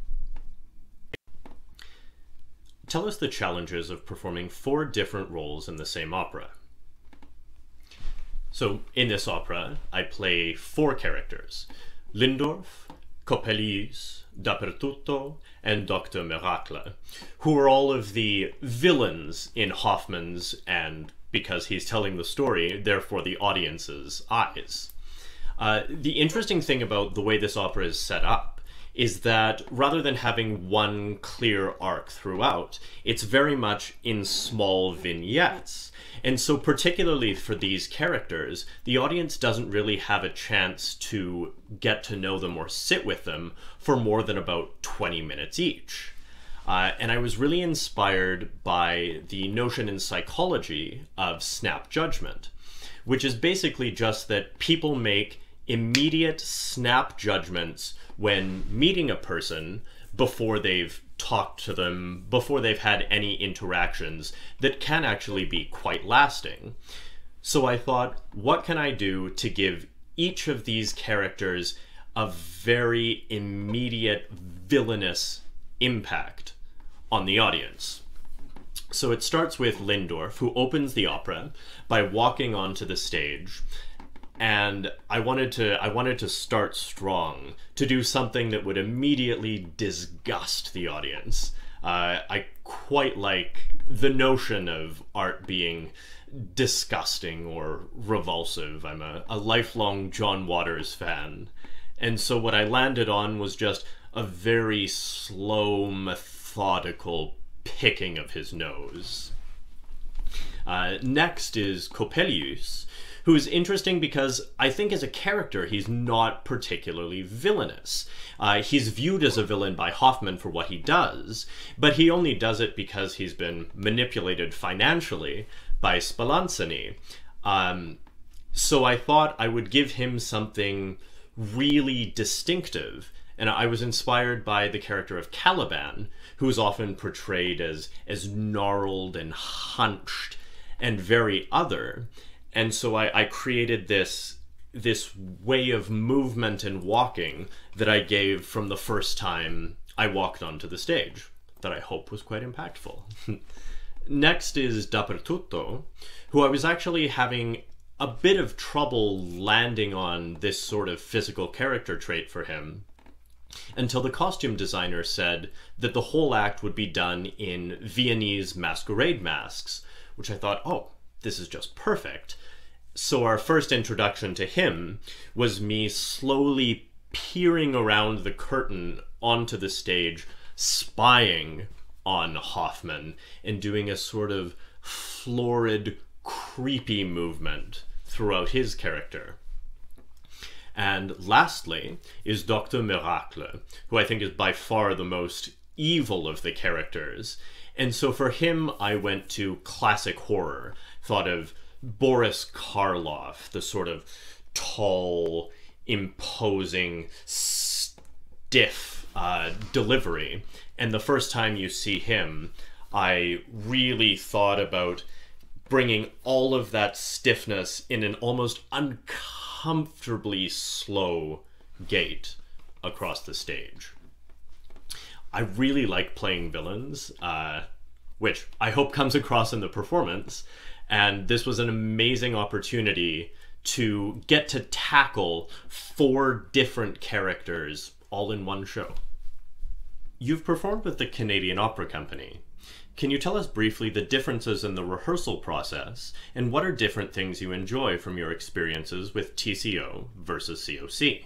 Tell us the challenges of performing four different roles in the same opera. So in this opera, I play four characters: Lindorf, Coppelius, Dappertutto, and Doctor Miracle, who are all of the villains in Hoffmann's, and because he's telling the story, therefore the audience's eyes. Uh, the interesting thing about the way this opera is set up is that rather than having one clear arc throughout, it's very much in small vignettes. And so particularly for these characters, the audience doesn't really have a chance to get to know them or sit with them for more than about twenty minutes each. Uh, and I was really inspired by the notion in psychology of snap judgment, which is basically just that people make immediate snap judgments when meeting a person before they've talked to them, before they've had any interactions that can actually be quite lasting. So I thought, what can I do to give each of these characters a very immediate villainous impact on the audience? So it starts with Lindorf, who opens the opera by walking onto the stage. And I wanted to I wanted to start strong, to do something that would immediately disgust the audience. Uh, I quite like the notion of art being disgusting or revulsive. I'm a, a lifelong John Waters fan. And so what I landed on was just a very slow, methodical picking of his nose. Uh, next is Coppelius, who is interesting because I think as a character he's not particularly villainous. Uh, he's viewed as a villain by Hoffmann for what he does, but he only does it because he's been manipulated financially by Spallanzani. Um, so I thought I would give him something really distinctive, and I was inspired by the character of Caliban, who is often portrayed as, as gnarled and hunched and very other. And so I, I created this, this way of movement and walking that I gave from the first time I walked onto the stage, that I hope was quite impactful. Next is Dappertutto, who I was actually having a bit of trouble landing on this sort of physical character trait for him, until the costume designer said that the whole act would be done in Viennese masquerade masks, which I thought, oh, this is just perfect. So our first introduction to him was me slowly peering around the curtain onto the stage, spying on Hoffmann and doing a sort of florid, creepy movement throughout his character. And lastly is Doctor Miracle, who I think is by far the most evil of the characters. And so for him, I went to classic horror, thought of Boris Karloff, the sort of tall, imposing, stiff uh, delivery. And the first time you see him, I really thought about bringing all of that stiffness in an almost uncomfortably slow gait across the stage. I really like playing villains, uh, which I hope comes across in the performance. And this was an amazing opportunity to get to tackle four different characters all in one show. You've performed with the Canadian Opera Company. Can you tell us briefly the differences in the rehearsal process, and what are different things you enjoy from your experiences with T C O versus C O C?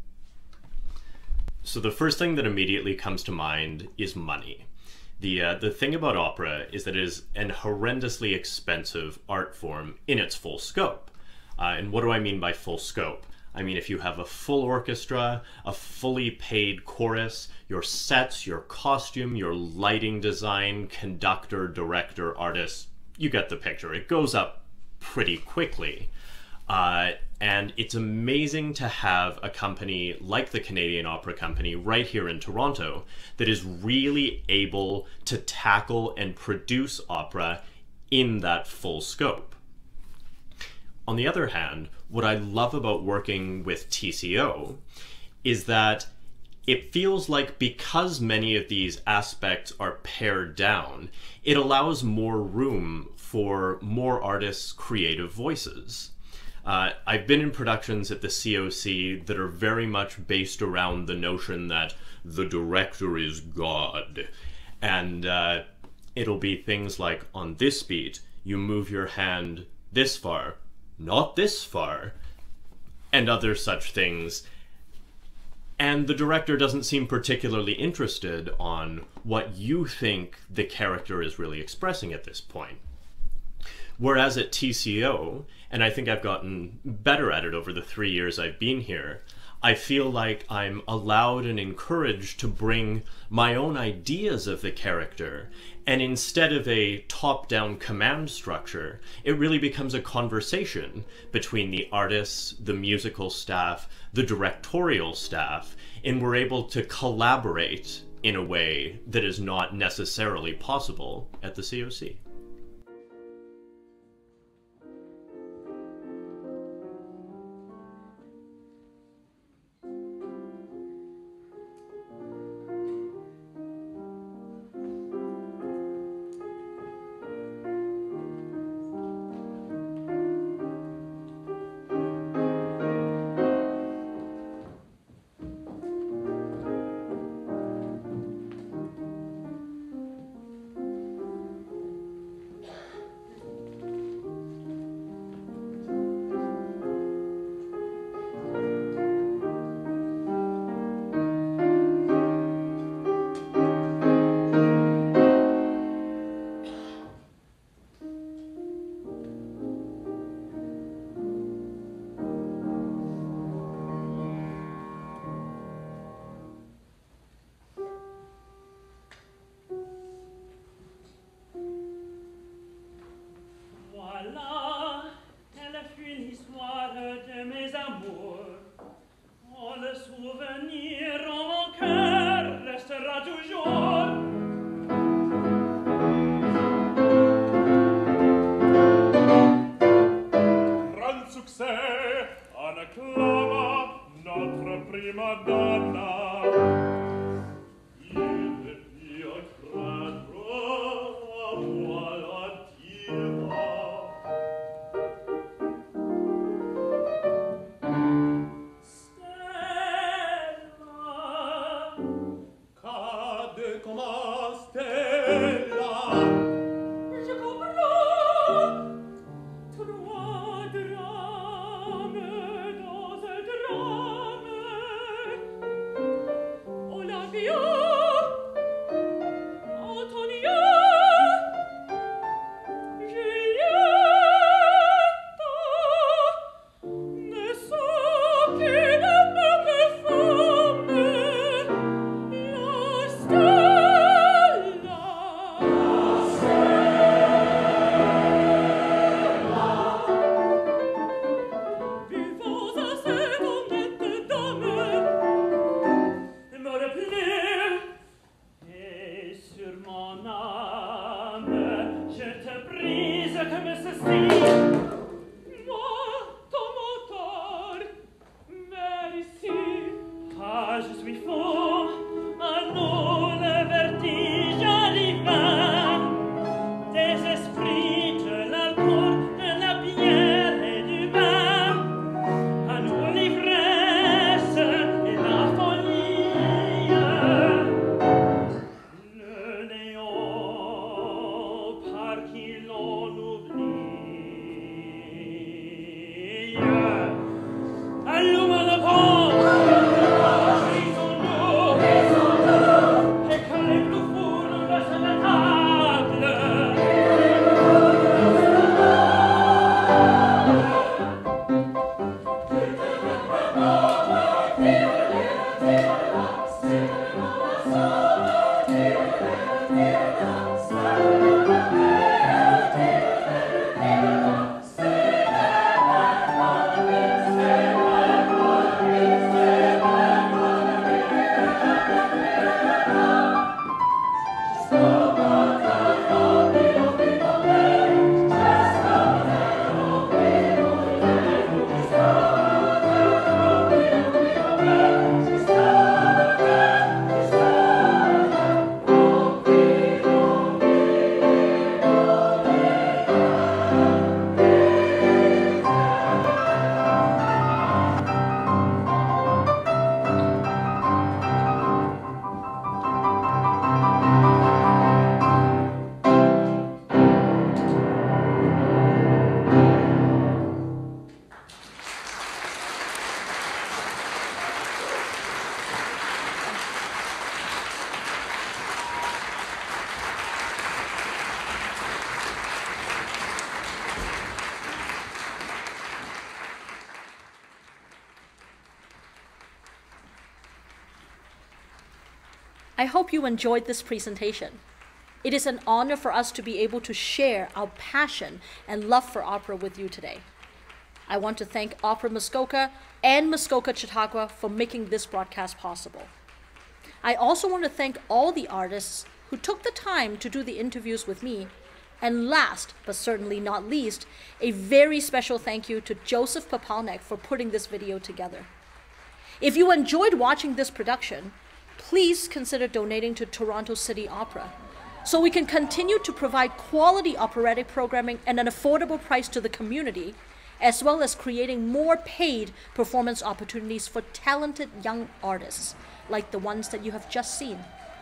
So the first thing that immediately comes to mind is money. The, uh, the thing about opera is that it is an horrendously expensive art form in its full scope. Uh, and what do I mean by full scope? I mean, if you have a full orchestra, a fully paid chorus, your sets, your costume, your lighting design, conductor, director, artist, you get the picture. It goes up pretty quickly. Uh, and it's amazing to have a company like the Canadian Opera Company right here in Toronto that is really able to tackle and produce opera in that full scope. On the other hand, what I love about working with T C O is that it feels like because many of these aspects are pared down, it allows more room for more artists' creative voices. Uh, I've been in productions at the C O C that are very much based around the notion that the director is God. And uh, it'll be things like, on this beat, you move your hand this far, not this far, and other such things. And the director doesn't seem particularly interested on what you think the character is really expressing at this point. Whereas at T C O, and I think I've gotten better at it over the three years I've been here, I feel like I'm allowed and encouraged to bring my own ideas of the character, and instead of a top-down command structure, it really becomes a conversation between the artists, the musical staff, the directorial staff, and we're able to collaborate in a way that is not necessarily possible at the C O C. comme ceci. Moi, ton moteur, mais ici, ah, je suis faux, à nous le vertige arriva, des esprits de l'alcool, de la bière et du vin, à nous l'ivresse et la folie. Le néant par qui l'on oublie. Alluma la pompe, brisons-nous, et que les plus fous nous laissent la table. I hope you enjoyed this presentation. It is an honor for us to be able to share our passion and love for opera with you today. I want to thank Opera Muskoka and Muskoka Chautauqua for making this broadcast possible. I also want to thank all the artists who took the time to do the interviews with me. And last, but certainly not least, a very special thank you to Joseph Popalnek for putting this video together. If you enjoyed watching this production, please consider donating to Toronto City Opera so we can continue to provide quality operatic programming at an affordable price to the community, as well as creating more paid performance opportunities for talented young artists like the ones that you have just seen.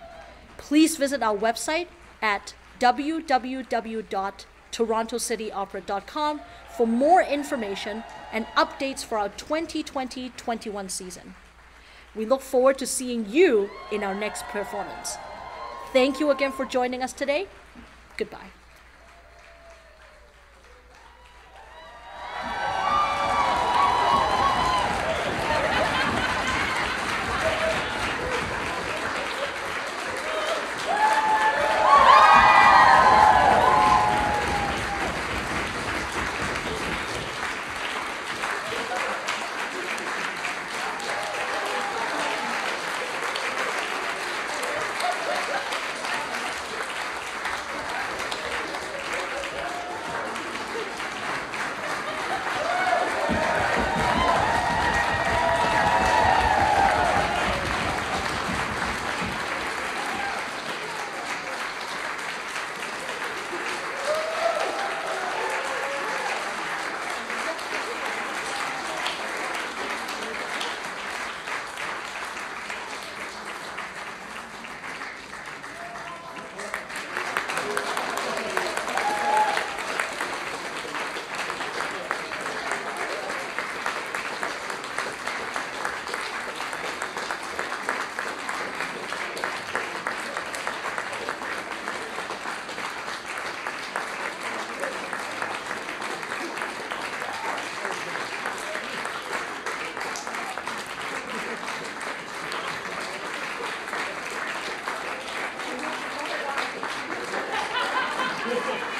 Please visit our website at w w w dot toronto city opera dot com for more information and updates for our twenty twenty twenty-one season. We look forward to seeing you in our next performance. Thank you again for joining us today. Goodbye. Thank you.